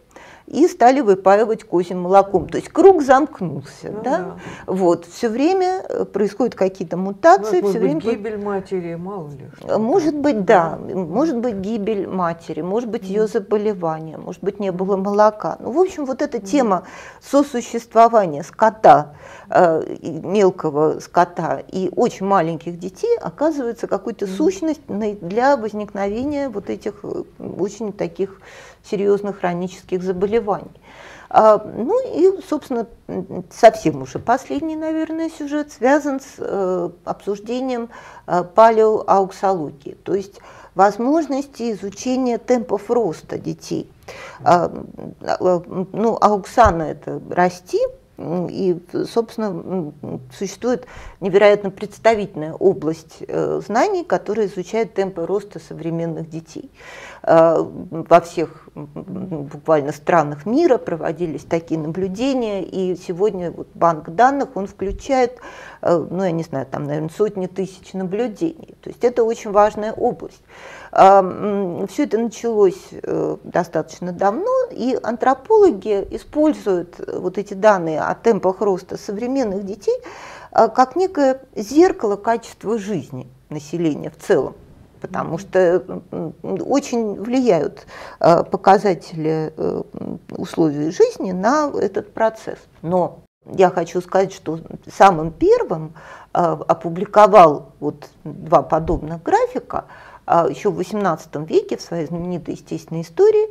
и стали выпаивать козьим молоком. То есть круг замкнулся. Ну, да? да. Вот. Все время происходят какие-то мутации. Ну, все может время... быть, гибель матери, мало ли. Что может быть, да. да. Может быть, гибель матери, может быть, ее заболевание, может быть, не было молока. Ну, в общем, вот эта тема сосуществования скота, э, мелкого скота и очень маленьких детей оказывается какой-то сущностной для возникновения вот этих очень таких серьезных хронических заболеваний. А, ну и, собственно, совсем уже последний, наверное, сюжет связан с э, обсуждением э, палеоауксологии, то есть возможности изучения темпов роста детей. А, а, ну, ауксана – это расти, и, собственно, существует невероятно представительная область э, знаний, которая изучает темпы роста современных детей. Э, во всех буквально странах мира проводились такие наблюдения, и сегодня вот банк данных, он включает, э, ну, я не знаю, там, наверное, сотни тысяч наблюдений. То есть это очень важная область. Э, все это началось э, достаточно давно, и антропологи используют вот эти данные о темпах роста современных детей как некое зеркало качества жизни населения в целом, потому что очень влияют показатели условий жизни на этот процесс. Но я хочу сказать, что самым первым опубликовал вот два подобных графика еще в восемнадцатом веке в своей знаменитой естественной истории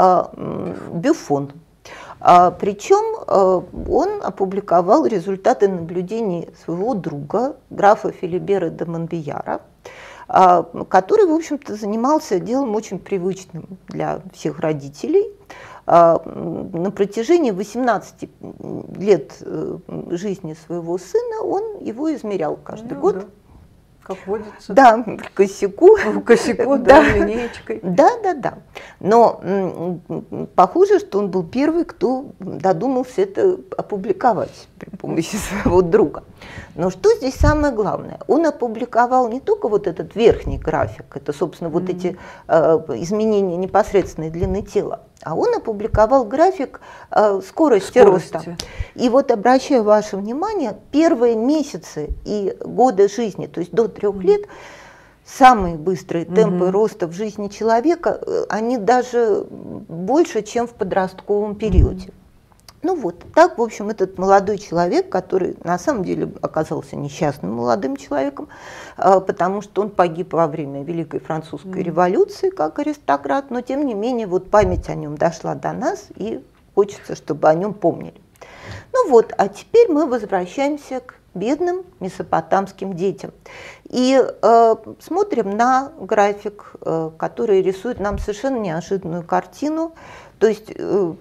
Бюфон. А, причем а, он опубликовал результаты наблюдений своего друга, графа Филибера де Монбияра, а, который, в общем-то, занимался делом очень привычным для всех родителей. А, на протяжении восемнадцати лет жизни своего сына он его измерял каждый ну, год. Да. Как водится. Да, косяку. Косяку, да, линеечкой. Да, да, да. Но м, похоже, что он был первый, кто додумался это опубликовать при помощи своего друга. Но что здесь самое главное? Он опубликовал не только вот этот верхний график, это, собственно, вот mm-hmm. эти э, изменения непосредственной длины тела, а он опубликовал график э, скорости, скорости роста. И вот, обращаю ваше внимание, первые месяцы и годы жизни, то есть до трех лет, самые быстрые темпы mm-hmm. роста в жизни человека, они даже больше, чем в подростковом периоде. Mm-hmm. Ну вот, так, в общем, этот молодой человек, который на самом деле оказался несчастным молодым человеком, потому что он погиб во время Великой Французской mm-hmm. революции как аристократ, но тем не менее вот память о нем дошла до нас, и хочется, чтобы о нем помнили. Ну вот, а теперь мы возвращаемся к бедным месопотамским детям. И э, смотрим на график, э, который рисует нам совершенно неожиданную картину. То есть, э,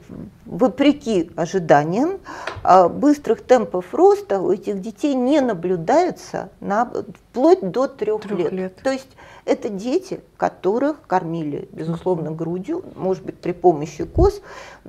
вопреки ожиданиям, э, быстрых темпов роста у этих детей не наблюдается на, вплоть до трех лет. лет. То есть это дети, которых кормили, безусловно, грудью, может быть, при помощи коз,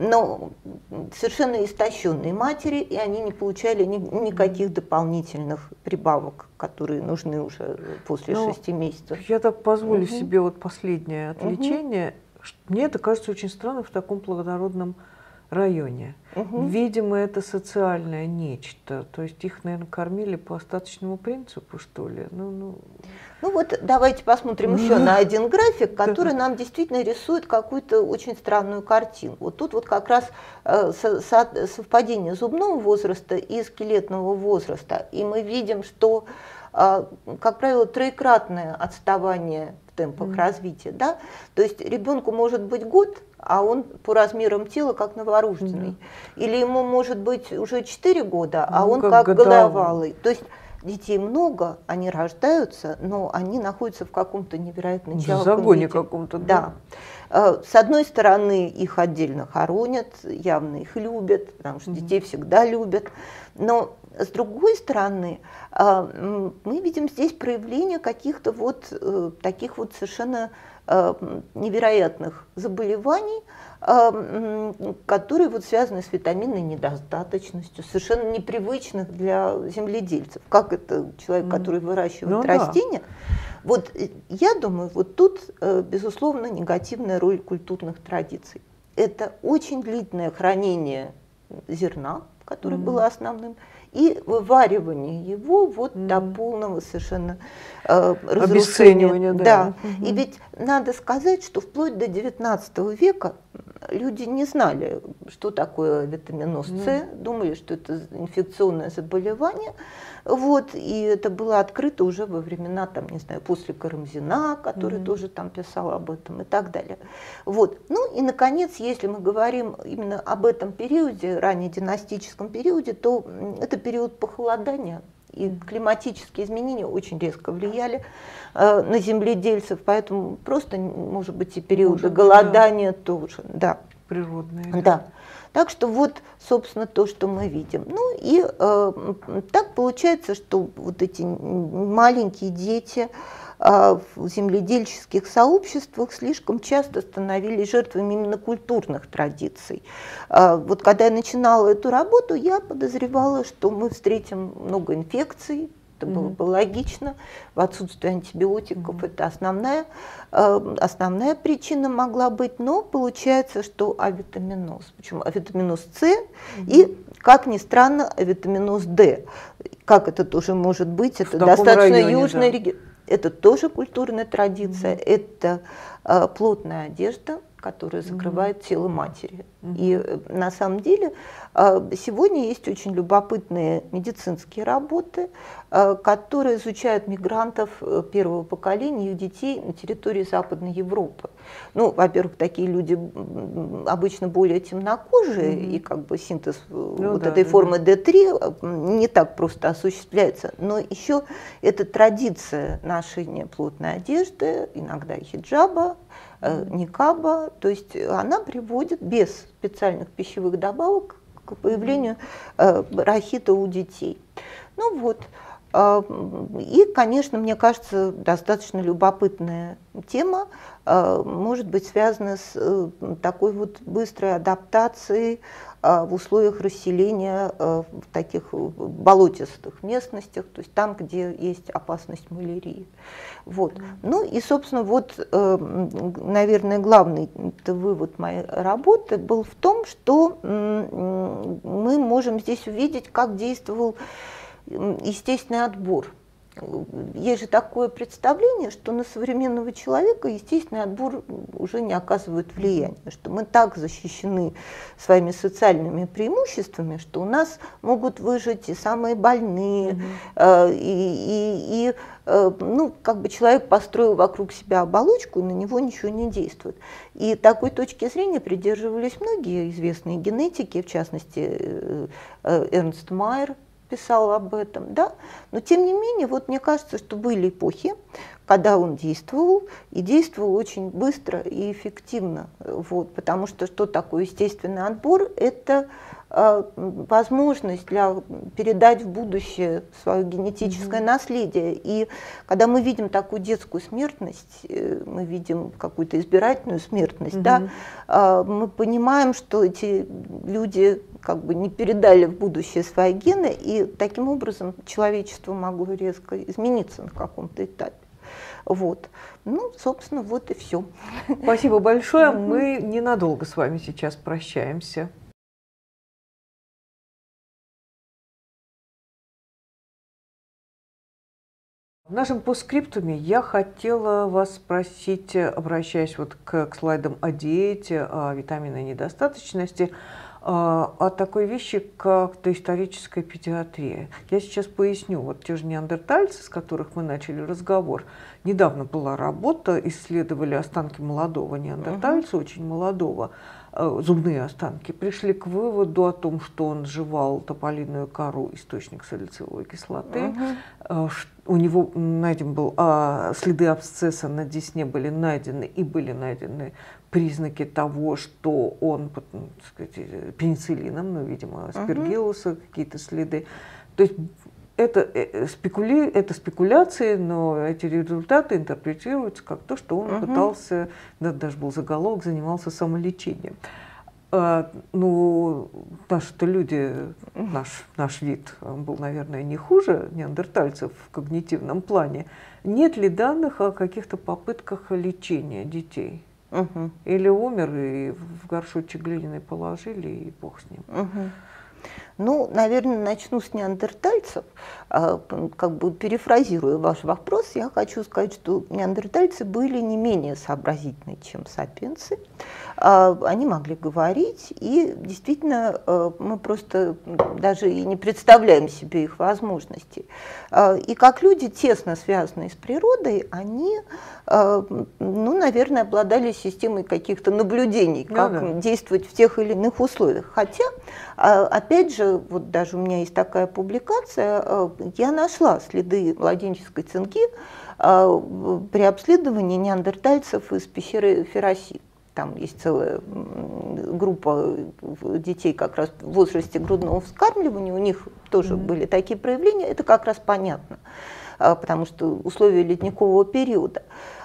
но совершенно истощенные матери, и они не получали ни, никаких дополнительных прибавок, которые нужны уже после но шести месяцев. Я так позволю угу. себе вот последнее отвлечение. Угу. Мне это кажется очень странным в таком плодородном районе. Угу. Видимо, это социальное нечто. То есть их, наверное, кормили по остаточному принципу, что ли. Ну, ну... ну вот давайте посмотрим еще на один график, который нам действительно рисует какую-то очень странную картину. Вот тут вот как раз э, со, со, совпадение зубного возраста и скелетного возраста. И мы видим, что, э, как правило, троекратное отставание в темпах mm. развития. Да? То есть ребенку может быть год, а он по размерам тела как новорожденный. Mm. Или ему может быть уже четыре года, а ну, он как, как годовалый. То есть детей много, они рождаются, но они находятся в каком-то невероятно жалком загоне каком-то. Да. да. С одной стороны, их отдельно хоронят, явно их любят, потому что mm-hmm. детей всегда любят. Но с другой стороны, мы видим здесь проявление каких-то вот таких вот совершенно невероятных заболеваний, которые вот связаны с витаминной недостаточностью, совершенно непривычных для земледельцев. Как это человек, который выращивает ну, растения? Да. Вот я думаю, вот тут, безусловно, негативная роль культурных традиций. это очень длительное хранение зерна, которое mm-hmm. было основным, и вываривание его вот mm-hmm. до полного совершенно э, разрушения. Да. Да. Mm-hmm. И ведь надо сказать, что вплоть до девятнадцатого века люди не знали, что такое витаминоз С, mm-hmm. думали, что это инфекционное заболевание. Вот, и это было открыто уже во времена, там, не знаю, после Карамзина, который mm-hmm. тоже там писал об этом и так далее. Вот. Ну и, наконец, если мы говорим именно об этом периоде, раннединастическом периоде, то это период похолодания, и климатические изменения очень резко влияли э, на земледельцев, поэтому просто, может быть, и периоды может, голодания да. тоже. Да. Природные. Да. Да. Так что вот, собственно, то, что мы видим. Ну и э, так получается, что вот эти маленькие дети э, в земледельческих сообществах слишком часто становились жертвами именно культурных традиций. Э, вот когда я начинала эту работу, я подозревала, что мы встретим много инфекций. Это mm-hmm. было бы логично. В отсутствии антибиотиков mm-hmm. это основная, э, основная причина могла быть. Но получается, что авитаминоз. Причем авитаминоз С mm-hmm. и, как ни странно, авитаминоз Д. Как это тоже может быть? Это достаточно районе, южный да. регион. Это тоже культурная традиция. Mm-hmm. Это э, плотная одежда, которая закрывает mm-hmm. тело матери. Mm-hmm. И на самом деле сегодня есть очень любопытные медицинские работы, которые изучают мигрантов первого поколения и детей на территории Западной Европы. Ну, во-первых, такие люди обычно более темнокожие, mm-hmm. и как бы синтез ну, вот да, этой да, формы да. Д три не так просто осуществляется, но еще это традиция ношения плотной одежды, иногда хиджаба, никаба, то есть она приводит без специальных пищевых добавок к появлению э, рахита у детей. Ну вот, э, и, конечно, мне кажется, достаточно любопытная тема, э, может быть связана с э, такой вот быстрой адаптацией э, в условиях расселения э, в таких болотистых местностях, то есть там, где есть опасность малярии. Вот. Ну и, собственно, вот, наверное, главный вывод моей работы был в том, что мы можем здесь увидеть, как действовал естественный отбор. Есть же такое представление, что на современного человека естественный отбор уже не оказывает влияния, что мы так защищены своими социальными преимуществами, что у нас могут выжить и самые больные, mm-hmm. и, и, и ну, как бы человек построил вокруг себя оболочку, и на него ничего не действует. И такой точки зрения придерживались многие известные генетики, в частности Эрнст Майер писал об этом, да, но тем не менее, вот мне кажется, что были эпохи, когда он действовал, и действовал очень быстро и эффективно, вот, потому что что такое естественный отбор? Это э, возможность для передать в будущее свое генетическое mm-hmm. наследие, и когда мы видим такую детскую смертность, э, мы видим какую-то избирательную смертность, mm-hmm. да, э, мы понимаем, что эти люди как бы не передали в будущее свои гены, и таким образом человечество могло резко измениться на каком-то этапе. Вот. Ну, собственно, вот и все. Спасибо большое. Мы ненадолго с вами сейчас прощаемся. В нашем постскриптуме я хотела вас спросить, обращаясь вот к, к слайдам о диете, о витаминной недостаточности, о такой вещи, как доисторическая педиатрия. Я сейчас поясню. Вот те же неандертальцы, с которых мы начали разговор, недавно была работа, исследовали останки молодого неандертальца, uh-huh. очень молодого, зубные останки, пришли к выводу о том, что он жевал тополиную кору, источник салициловой кислоты. Uh-huh. У него найден был, а, следы абсцесса на десне были найдены, и были найдены признаки того, что он, так сказать, пенициллином, ну, видимо, аспергиллуса, uh-huh. какие-то следы. То есть это, спекули, это спекуляции, но эти результаты интерпретируются как то, что он uh-huh. пытался, да, даже был заголовок, занимался самолечением. А, ну, наши-то люди, наш, наш вид был, наверное, не хуже неандертальцев в когнитивном плане. Нет ли данных о каких-то попытках лечения детей Угу. Или умер, и в горшочек глиняный положили, и бог с ним. Угу. Ну, наверное, начну с неандертальцев. Как бы перефразируя ваш вопрос, я хочу сказать, что неандертальцы были не менее сообразительны, чем сапиенсы. Они могли говорить, и действительно мы просто даже и не представляем себе их возможностей. И как люди, тесно связанные с природой, они, ну, наверное, обладали системой каких-то наблюдений, как ну, да. действовать в тех или иных условиях. Хотя, опять же, вот даже у меня есть такая публикация, я нашла следы младенческой цинги при обследовании неандертальцев из пещеры Фераси. Там есть целая группа детей как раз в возрасте грудного вскармливания, у них тоже mm-hmm. были такие проявления, это как раз понятно, потому что условия ледникового периода.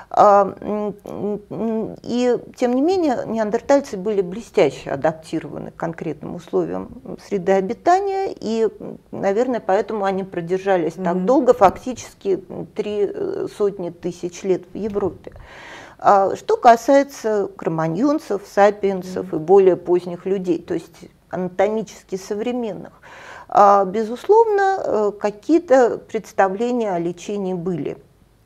И, тем не менее, неандертальцы были блестяще адаптированы к конкретным условиям среды обитания, и, наверное, поэтому они продержались mm-hmm. так долго, фактически три сотни тысяч лет в Европе. Что касается кроманьонцев, сапиенсов mm-hmm. и более поздних людей, то есть анатомически современных, безусловно, какие-то представления о лечении были.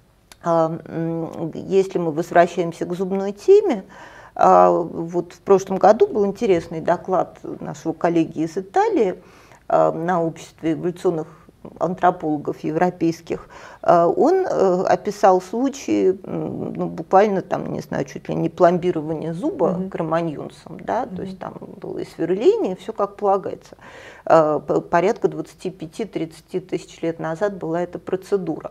Если мы возвращаемся к зубной теме, вот в прошлом году был интересный доклад нашего коллеги из Италии на обществе эволюционных антропологов европейских. Он описал случаи, ну, буквально там, не знаю, чуть ли не пломбирование зуба mm-hmm. кроманьонцем, да, mm-hmm. то есть там было и сверление, все как полагается. Порядка двадцати пяти — тридцати тысяч лет назад была эта процедура.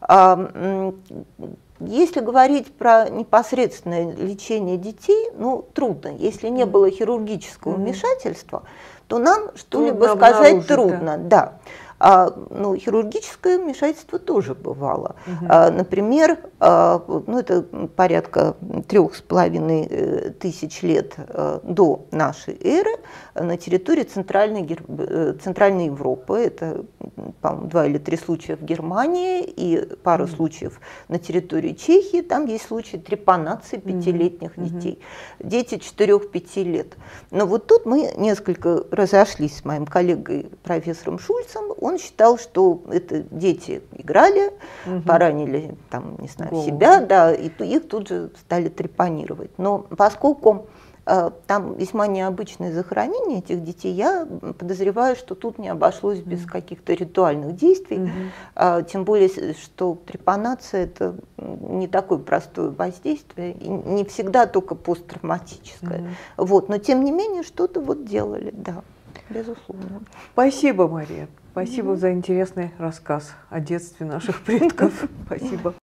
Если говорить про непосредственное лечение детей, ну, трудно. Если не было хирургического mm-hmm. вмешательства, то нам что-либо сказать трудно. Да. Да. А, ну, хирургическое вмешательство тоже бывало. Угу. А, например, а, ну, это порядка трех с половиной тысяч лет а, до нашей эры на территории Центральной, Центральной Европы, это, по-моему, два или три случая в Германии и пара угу. случаев на территории Чехии, там есть случаи трепанации пятилетних угу. детей, дети четырёх-пяти лет. Но вот тут мы несколько разошлись с моим коллегой профессором Шульцем. Он считал, что это дети играли, угу. поранили там, не знаю, себя, да, и их тут же стали трепанировать. Но поскольку э, там весьма необычное захоронение этих детей, я подозреваю, что тут не обошлось без угу. каких-то ритуальных действий, угу. э, тем более, что трепанация – это не такое простое воздействие, и не всегда только посттравматическое. Угу. Вот, но тем не менее что-то вот делали, да. Безусловно. Спасибо, Мария. Спасибо mm-hmm. за интересный рассказ о детстве наших предков. Спасибо.